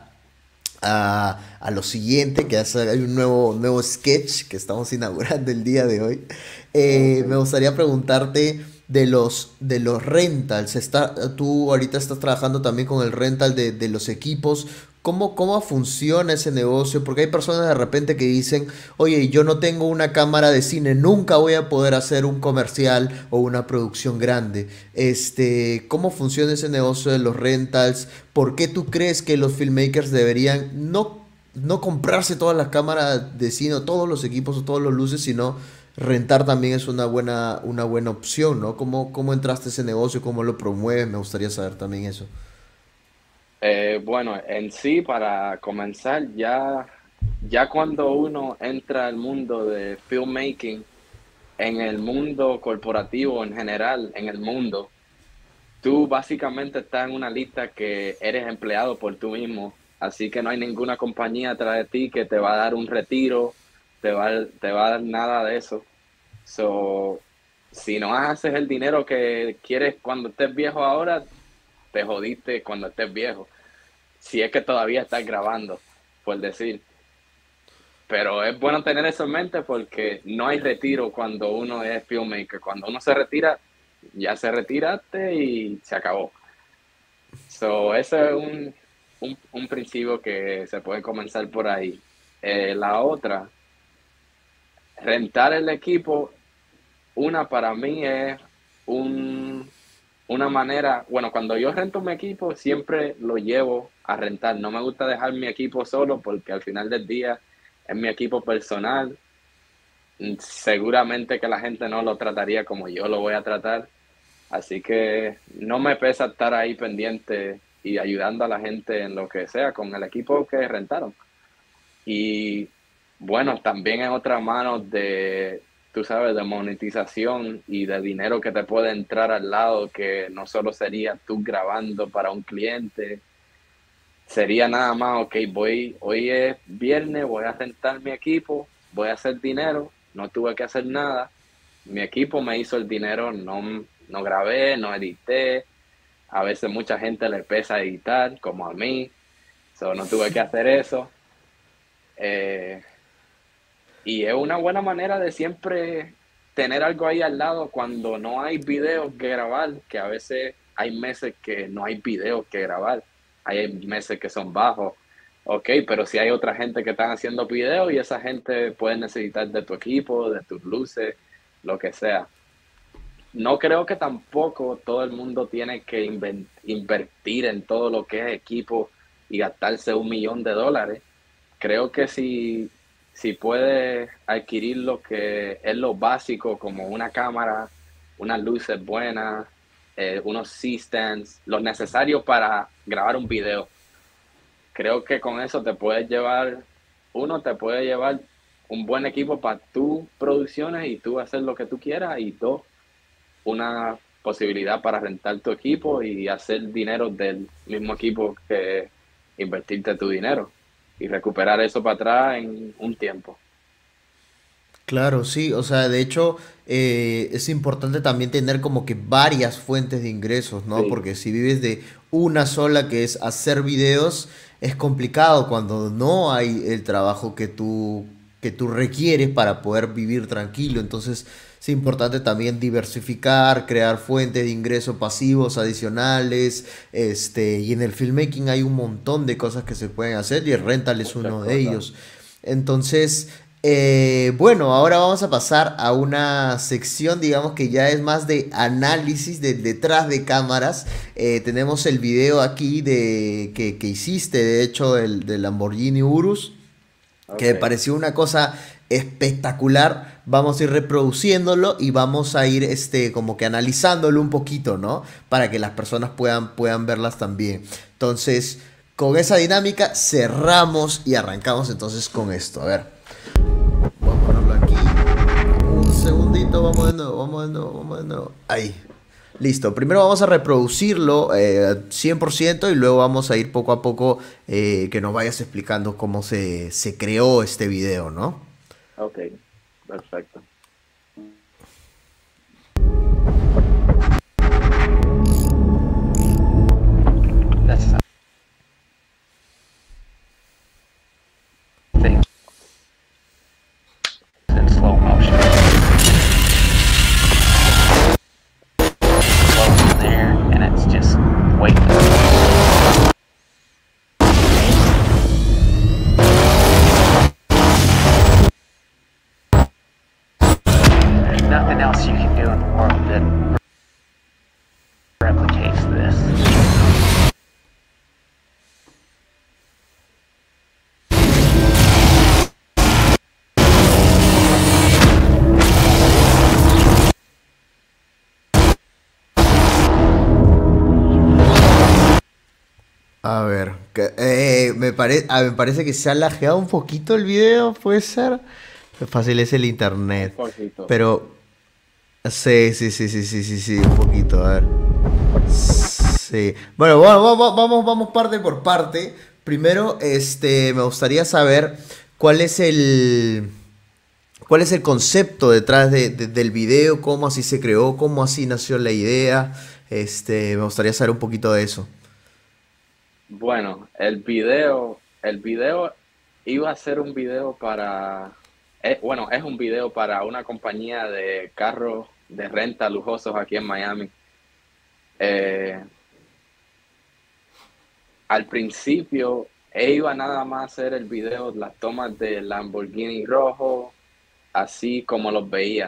S1: a lo siguiente, que hay un nuevo sketch que estamos inaugurando el día de hoy.
S2: Ok.
S1: Me gustaría preguntarte de los rentals. Tú ahorita estás trabajando también con el rental de los equipos. ¿Cómo funciona ese negocio? Porque hay personas de repente que dicen, oye, yo no tengo una cámara de cine, nunca voy a poder hacer un comercial o una producción grande. ¿Cómo funciona ese negocio de los rentals? ¿Por qué tú crees que los filmmakers deberían no comprarse todas las cámaras de cine, o todos los equipos o todos los luces, sino rentar también es una buena opción, ¿no? ¿Cómo entraste a ese negocio? ¿Cómo lo promueves? Me gustaría saber también eso.
S2: Bueno, en sí, para comenzar, ya cuando uno entra al mundo de filmmaking, en el mundo corporativo en general, en el mundo, tú básicamente estás en una lista que eres empleado por tú mismo, así que no hay ninguna compañía atrás de ti que te va a dar un retiro, te va a dar nada de eso. So, si no haces el dinero que quieres cuando estés viejo ahora, te jodiste cuando estés viejo. Si es que todavía estás grabando, por decir. Pero es bueno tener eso en mente porque no hay retiro cuando uno es filmmaker. Cuando uno se retira, ya se retiraste y se acabó. So, ese es un principio que se puede comenzar por ahí. La otra, rentar el equipo, una para mí es un, una manera, bueno, cuando yo rento mi equipo, siempre lo llevo a rentar. No me gusta dejar mi equipo solo porque al final del día es mi equipo personal. Seguramente que la gente no lo trataría como yo lo voy a tratar. Así que no me pesa estar ahí pendiente y ayudando a la gente en lo que sea con el equipo que rentaron. Y bueno, también es otra mano de, tú sabes, de monetización y de dinero que te puede entrar al lado, que no solo sería tú grabando para un cliente, sería nada más, ok, hoy es viernes, voy a rentar mi equipo, voy a hacer dinero, no tuve que hacer nada, mi equipo me hizo el dinero, no grabé, no edité, a veces mucha gente le pesa editar, como a mí, so no tuve que hacer eso. Eh, y es una buena manera de siempre tener algo ahí al lado cuando no hay videos que grabar, que a veces hay meses que no hay videos que grabar, hay meses que son bajos, ok, pero si hay otra gente que están haciendo videos y esa gente puede necesitar de tu equipo, de tus luces, lo que sea. No creo que tampoco todo el mundo tiene que invertir en todo lo que es equipo y gastarse $1 millón. Creo que si puedes adquirir lo que es lo básico, como una cámara, unas luces buenas, unos C-stands, lo necesario para grabar un video, creo que con eso te puede llevar un buen equipo para tus producciones y tú hacer lo que tú quieras, y dos, una posibilidad para rentar tu equipo y hacer dinero del mismo equipo que invertirte tu dinero y recuperar eso para atrás en un tiempo.
S1: Claro, sí, o sea, de hecho es importante también tener como que varias fuentes de ingresos, ¿no?
S2: Sí,
S1: Porque si vives de una sola, que es hacer videos, es complicado cuando no hay el trabajo que tú requieres para poder vivir tranquilo. Entonces es importante también diversificar, crear fuentes de ingresos pasivos adicionales, y en el filmmaking hay un montón de cosas que se pueden hacer y el rental es
S2: muchas
S1: uno de
S2: cosas.
S1: ellos. Entonces, Bueno, ahora vamos a pasar a una sección, digamos que ya es más de análisis de detrás de cámaras. Tenemos el video aquí que hiciste, de hecho, del Lamborghini Urus, que me
S2: Ok,
S1: pareció una cosa espectacular. Vamos a ir reproduciéndolo y vamos a ir como que analizándolo un poquito, ¿no? Para que las personas puedan verlas también. Entonces, con esa dinámica cerramos y arrancamos entonces con esto. A ver. Voy a ponerlo aquí. Un segundito, vamos de nuevo, vamos de nuevo, vamos de nuevo. Ahí. Listo. Primero vamos a reproducirlo 100% y luego vamos a ir poco a poco que nos vayas explicando cómo se creó este video, ¿no?
S2: ok, perfecto.
S3: That's things in slow motion. Slow in there, and it's just waiting. There's nothing else you can do in the world that replicates this.
S1: A ver, me parece que se ha lajeado un poquito el video, puede ser. Fácil es el
S2: Un
S1: internet.
S2: poquito.
S1: Pero sí, sí, sí, sí, sí, sí, sí, un poquito, a ver. Sí. Bueno, vamos parte por parte. Primero, me gustaría saber cuál es cuál es el concepto detrás del video, cómo así se creó, cómo así nació la idea. Me gustaría saber un poquito de eso.
S2: Bueno, el video iba a ser un video para, bueno, es un video para una compañía de carros de renta lujosos aquí en Miami. Eh, Al principio iba nada más a hacer el video, las tomas del Lamborghini rojo, así como los veía,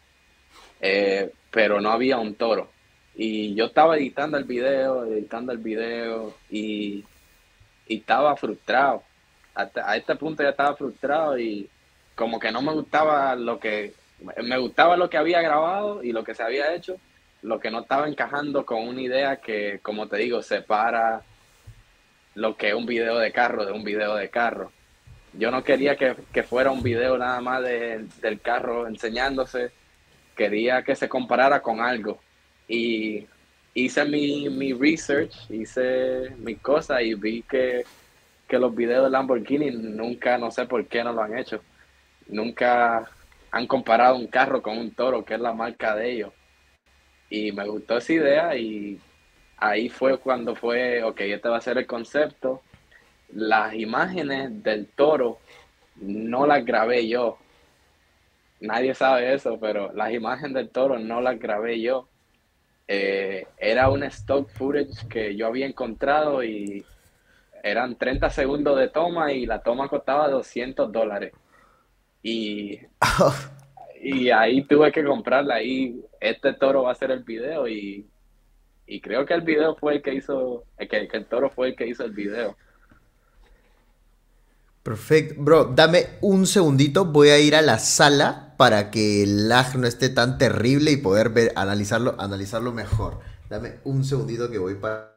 S2: pero no había un toro. Y yo estaba editando el video y estaba frustrado. Hasta a este punto ya estaba frustrado y como que no me gustaba me gustaba lo que había grabado y lo que se había hecho, lo que no estaba encajando con una idea que, como te digo, separa lo que es un video de carro de un video de carro. Yo no quería que fuera un video nada más del carro enseñándose, quería que se comparara con algo. Y hice mi research, hice mis cosas y vi que los videos de Lamborghini nunca, no sé por qué no lo han hecho. Nunca han comparado un carro con un toro, que es la marca de ellos. Y me gustó esa idea y ahí fue cuando fue, ok, este va a ser el concepto. Las imágenes del toro no las grabé yo. Nadie sabe eso, pero las imágenes del toro no las grabé yo. Era un stock footage que yo había encontrado y eran 30 segundos de toma y la toma costaba $200. Y, y ahí tuve que comprarla. Ahí este toro va a ser el video y creo que el video fue el que hizo, que el toro fue el que hizo el video.
S1: Perfecto. Bro, dame un segundito. Voy a ir a la sala para que el lag no esté tan terrible y poder ver, analizarlo mejor. Dame un segundito que voy para.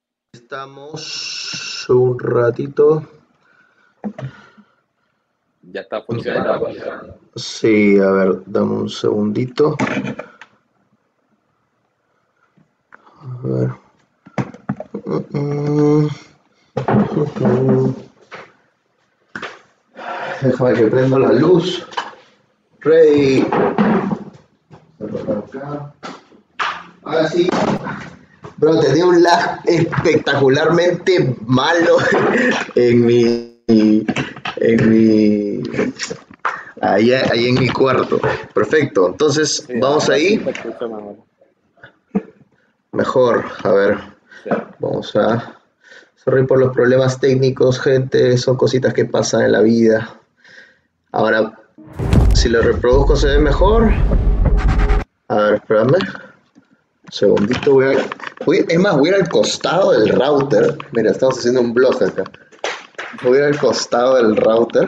S1: Estamos un ratito.
S2: ya está funcionando.
S1: Sí, a ver, dame un segundito. A ver. Mm, mm. Déjame que prenda la luz. Ready. Ahora sí. Bro, tenía un lag espectacularmente malo en mi, ahí en mi cuarto. Perfecto. Entonces,
S2: Sí,
S1: vamos
S2: ahora sí
S1: ahí.
S2: te escucho mejor.
S1: Mejor. A ver,
S2: Sí.
S1: vamos a. Sorry por los problemas técnicos, gente. Son cositas que pasan en la vida. Ahora, si lo reproduzco, se ve mejor. A ver, espérame. Un segundito, es más, voy a ir al costado del router. Mira, estamos haciendo un blog acá. Voy a ir al costado del router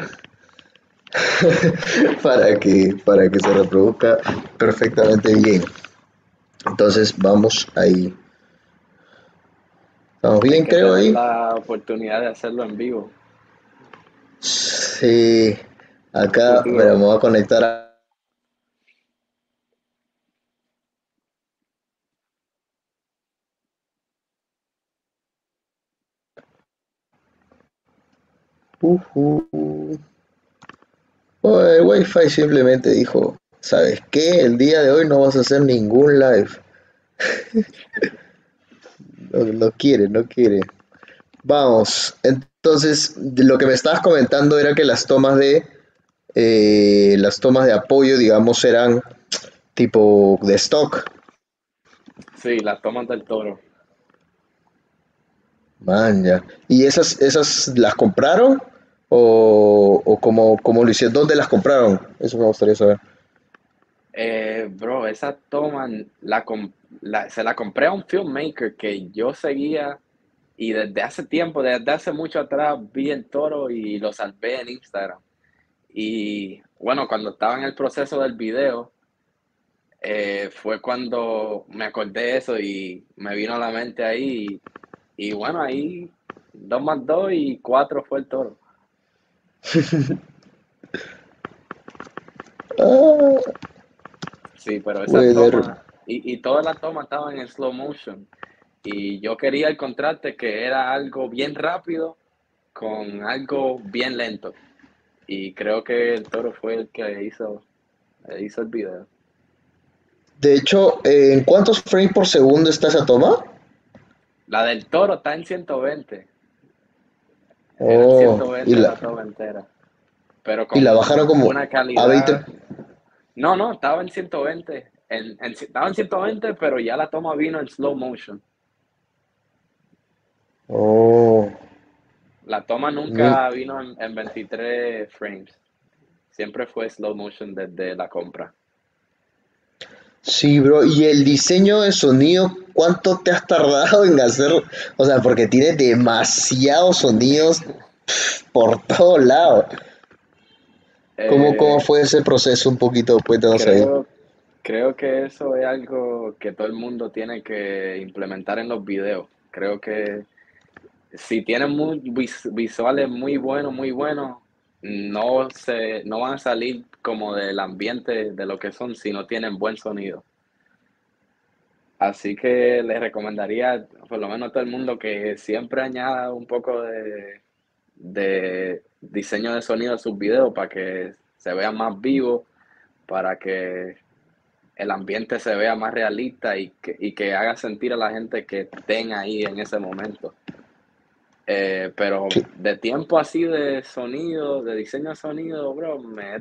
S1: para que se reproduzca perfectamente bien. Entonces, vamos ahí. ¿Estamos
S2: Hay
S1: bien,
S2: que
S1: creo,
S2: tener
S1: ahí?
S2: la oportunidad de hacerlo en vivo.
S1: Sí.
S2: Un
S1: Acá, mira, me
S2: futuro.
S1: voy a conectar a. Uh. Oh, el Wi-Fi simplemente dijo, ¿sabes qué? El día de hoy no vas a hacer ningún live. No quiere, no quiere. Vamos, entonces lo que me estabas comentando era que las tomas de apoyo, digamos, eran tipo de stock.
S2: Sí, las tomas del Toro.
S1: Man, ya. ¿Y esas las compraron? ¿O cómo lo hicieron? ¿Dónde las compraron? Eso me gustaría saber.
S2: Bro, esa toma se la compré a un filmmaker que yo seguía y desde hace tiempo, desde hace mucho atrás, vi el Toro y lo salvé en Instagram. Y bueno, cuando estaba en el proceso del video, fue cuando me acordé de eso y me vino a la mente ahí. Y bueno, ahí 2 más 2 y 4 fue el Toro.
S1: Ah,
S2: Sí, pero esa
S1: puede.
S2: toma, y todas las tomas estaban en slow motion. Y yo quería el contraste que era algo bien rápido con algo bien lento. Y creo que el Toro fue el que hizo el video.
S1: De hecho, ¿en cuántos frames por segundo está esa toma?
S2: La del Toro está en 120. Eran
S1: Oh,
S2: ciento
S1: y
S2: veinte
S1: la,
S2: la toma entera. Pero
S1: y la bajaron
S2: con
S1: como
S2: una
S1: a 20.
S2: calidad. No, no, estaba en 120. Estaba en 120, pero ya la toma vino en slow motion.
S1: Oh,
S2: La toma
S1: ni-
S2: nunca vino en 23 frames. Siempre fue slow motion desde la compra.
S1: sí, bro. ¿Y el diseño de sonido, cuánto te has tardado en hacer? O sea, porque tiene demasiados sonidos por todos lados. ¿Cómo
S2: Eh,
S1: fue ese proceso? Un poquito, cuéntanos ahí.
S2: creo, creo que eso es algo que todo el mundo tiene que implementar en los videos. Creo que si tienen visuales muy buenos, no van a salir como del ambiente de lo que son si no tienen buen sonido. Así que les recomendaría, por lo menos a todo el mundo, que siempre añada un poco de diseño de sonido a sus videos para que se vean más vivos, para que el ambiente se vea más realista y que haga sentir a la gente que estén ahí en ese momento. Pero
S1: Cl-
S2: de tiempo así de sonido, de diseño de sonido, bro,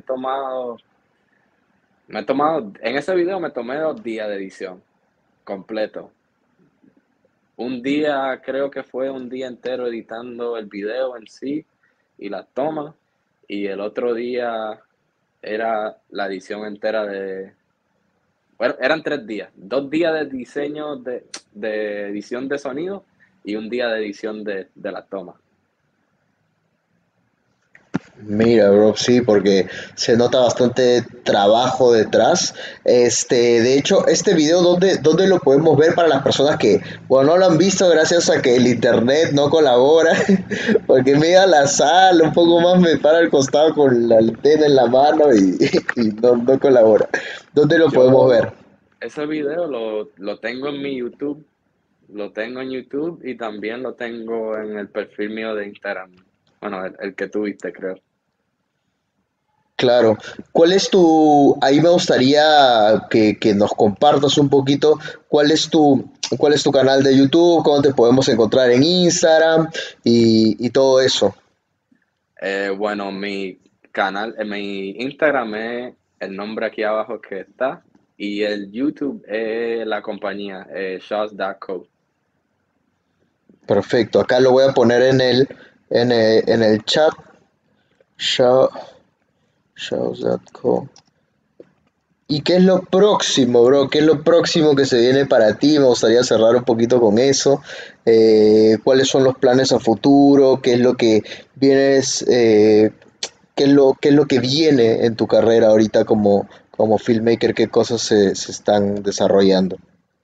S2: en ese video me tomé 2 días de edición completo. Un día, creo que fue un día entero editando el video en sí y las tomas, y el otro día era la edición entera bueno, eran 3 días, 2 días de diseño de edición de sonido y un día de edición de las tomas.
S1: Mira, bro, sí, porque se nota bastante trabajo detrás. De hecho, este video, ¿dónde lo podemos ver para las personas que, bueno, no lo han visto gracias a que el internet no colabora? Porque me da la sal, un poco más me para al costado con la antena en la mano y no colabora. ¿Dónde lo podemos ver?
S2: Yo ese video lo tengo en mi YouTube, lo tengo en YouTube y también lo tengo en el perfil mío de Instagram. Bueno, el que tuviste, creo.
S1: Claro. Ahí me gustaría que nos compartas un poquito, cuál es tu canal de YouTube, cómo te podemos encontrar en Instagram y todo eso.
S2: Bueno, mi canal, mi Instagram es el nombre aquí abajo que está y el YouTube es la compañía, Shots.co.
S1: Perfecto. Acá lo voy a poner en el chat. Show- Shows.co. ¿Y qué es lo próximo, bro? ¿Qué es lo próximo que se viene para ti? Me gustaría cerrar un poquito con eso. ¿Cuáles son los planes a futuro? ¿Qué es lo que vienes, qué es lo que viene en tu carrera ahorita como filmmaker? ¿Qué cosas se están desarrollando?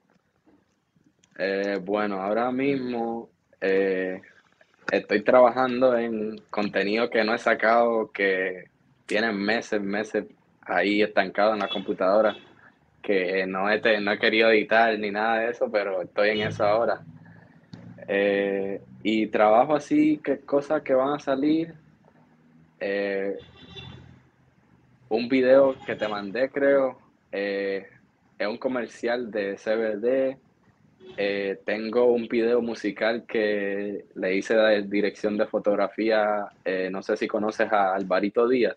S2: Bueno, ahora mismo estoy trabajando en contenido que no he sacado, que tienen meses ahí estancado en la computadora, que no he querido editar ni nada de eso, pero estoy en eso ahora. Y trabajo así, que cosas que van a salir. eh, un video que te mandé, creo, es un comercial de CBD. Tengo un video musical que le hice de dirección de fotografía. No sé si conoces a Alvarito Díaz.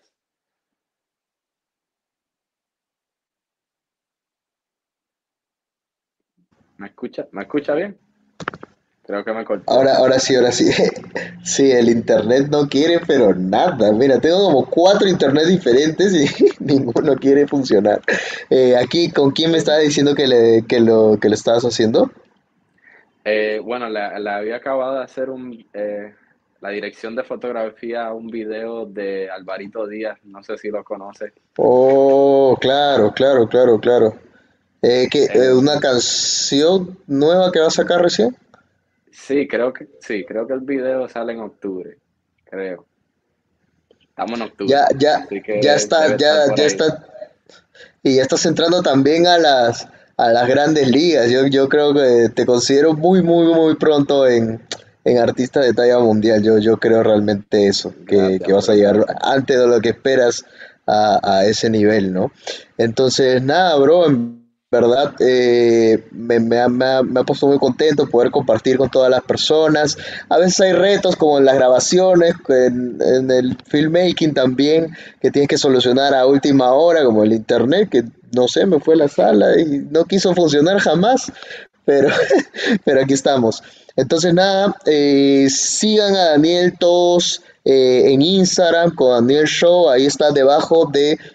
S2: Me escucha bien? Creo que me corté.
S1: Ahora sí, ahora sí. Sí, el internet no quiere, pero nada. Mira, tengo como cuatro internet diferentes y ninguno quiere funcionar. Aquí, ¿con quién me estaba diciendo que lo estabas haciendo?
S2: Bueno, le había acabado de hacer la dirección de fotografía a un video de Alvarito Díaz. No sé si lo conoces.
S1: Oh, claro, claro, claro, claro. ¿Una
S2: Eh,
S1: canción nueva que va a sacar recién?
S2: sí, creo que el video sale en octubre, creo. Estamos en
S1: Ya,
S2: octubre,
S1: ya,
S2: así
S1: ya
S2: que
S1: está,
S2: debe estar por
S1: ya
S2: ahí.
S1: está. Y ya estás entrando también a las grandes ligas. Yo creo que te considero muy, muy, muy pronto en artista de talla mundial. Yo creo realmente eso, que
S2: Gracias,
S1: vas a
S2: bro,
S1: llegar
S2: gracias.
S1: antes de lo que esperas a ese nivel, ¿no? Entonces, nada, bro, en verdad me ha puesto muy contento poder compartir con todas las personas. A veces hay retos como en las grabaciones, en el filmmaking también, que tienes que solucionar a última hora, como el internet, que no sé, me fue la sala y no quiso funcionar jamás, pero, pero aquí estamos. Entonces, nada, sigan a Daniel todos en Instagram con Daniel Show, ahí está debajo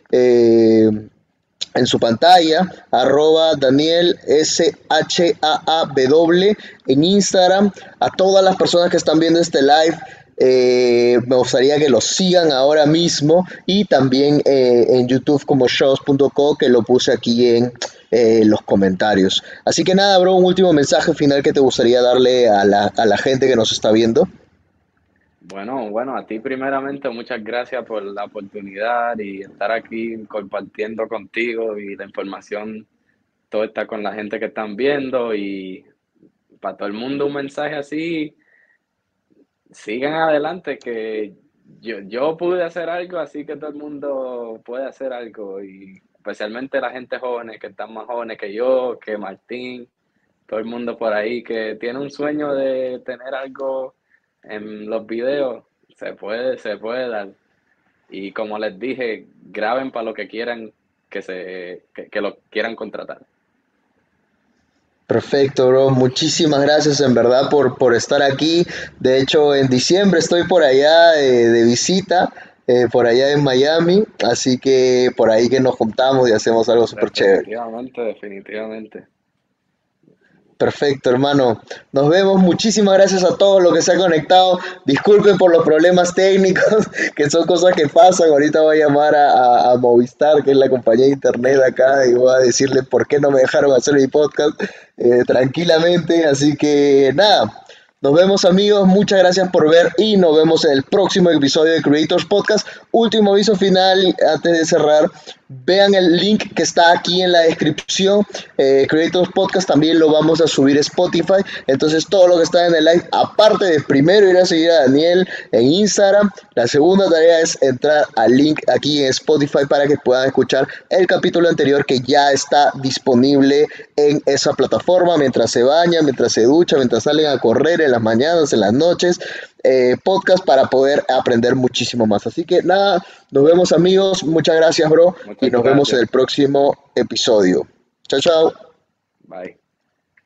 S1: en su pantalla, @Daniel SHAAW en Instagram. A todas las personas que están viendo este live, me gustaría que lo sigan ahora mismo y también en YouTube como shows.co, que lo puse aquí en los comentarios. Así que nada, bro, un último mensaje final que te gustaría darle a la gente que nos está viendo.
S2: Bueno, a ti primeramente muchas gracias por la oportunidad y estar aquí compartiendo contigo y la información, todo está con la gente que están viendo y para todo el mundo un mensaje así, sigan adelante que yo pude hacer algo, así que todo el mundo puede hacer algo y especialmente la gente joven que están más jóvenes que yo, que Martín, todo el mundo por ahí que tiene un sueño de tener algo en los videos, se puede dar. Y como les dije, graben para lo que quieran, que lo quieran contratar.
S1: Perfecto, bro. Muchísimas gracias en verdad por estar aquí. De hecho, en diciembre estoy por allá de visita, por allá en Miami. Así que por ahí que nos juntamos y hacemos algo súper chévere.
S2: Definitivamente, definitivamente.
S1: Perfecto, hermano. Nos vemos. Muchísimas gracias a todos los que se han conectado. Disculpen por los problemas técnicos, que son cosas que pasan. Ahorita voy a llamar a Movistar, que es la compañía de internet acá, y voy a decirle por qué no me dejaron hacer mi podcast tranquilamente. Así que nada. Nos vemos, amigos, muchas gracias por ver y nos vemos en el próximo episodio de Creators Podcast. Último aviso final antes de cerrar, vean el link que está aquí en la descripción. Creators Podcast también lo vamos a subir a Spotify, entonces todo lo que está en el live, aparte de primero ir a seguir a Daniel en Instagram, la segunda tarea es entrar al link aquí en Spotify para que puedan escuchar el capítulo anterior que ya está disponible en esa plataforma mientras se bañan, mientras se duchan, mientras salen a correr, en las mañanas, en las noches, podcast para poder aprender muchísimo más. Así que nada, nos vemos, amigos, muchas gracias, bro,
S2: Muchas
S1: y nos vemos en
S2: gracias.
S1: el próximo episodio. Chao, chao.
S2: Bye.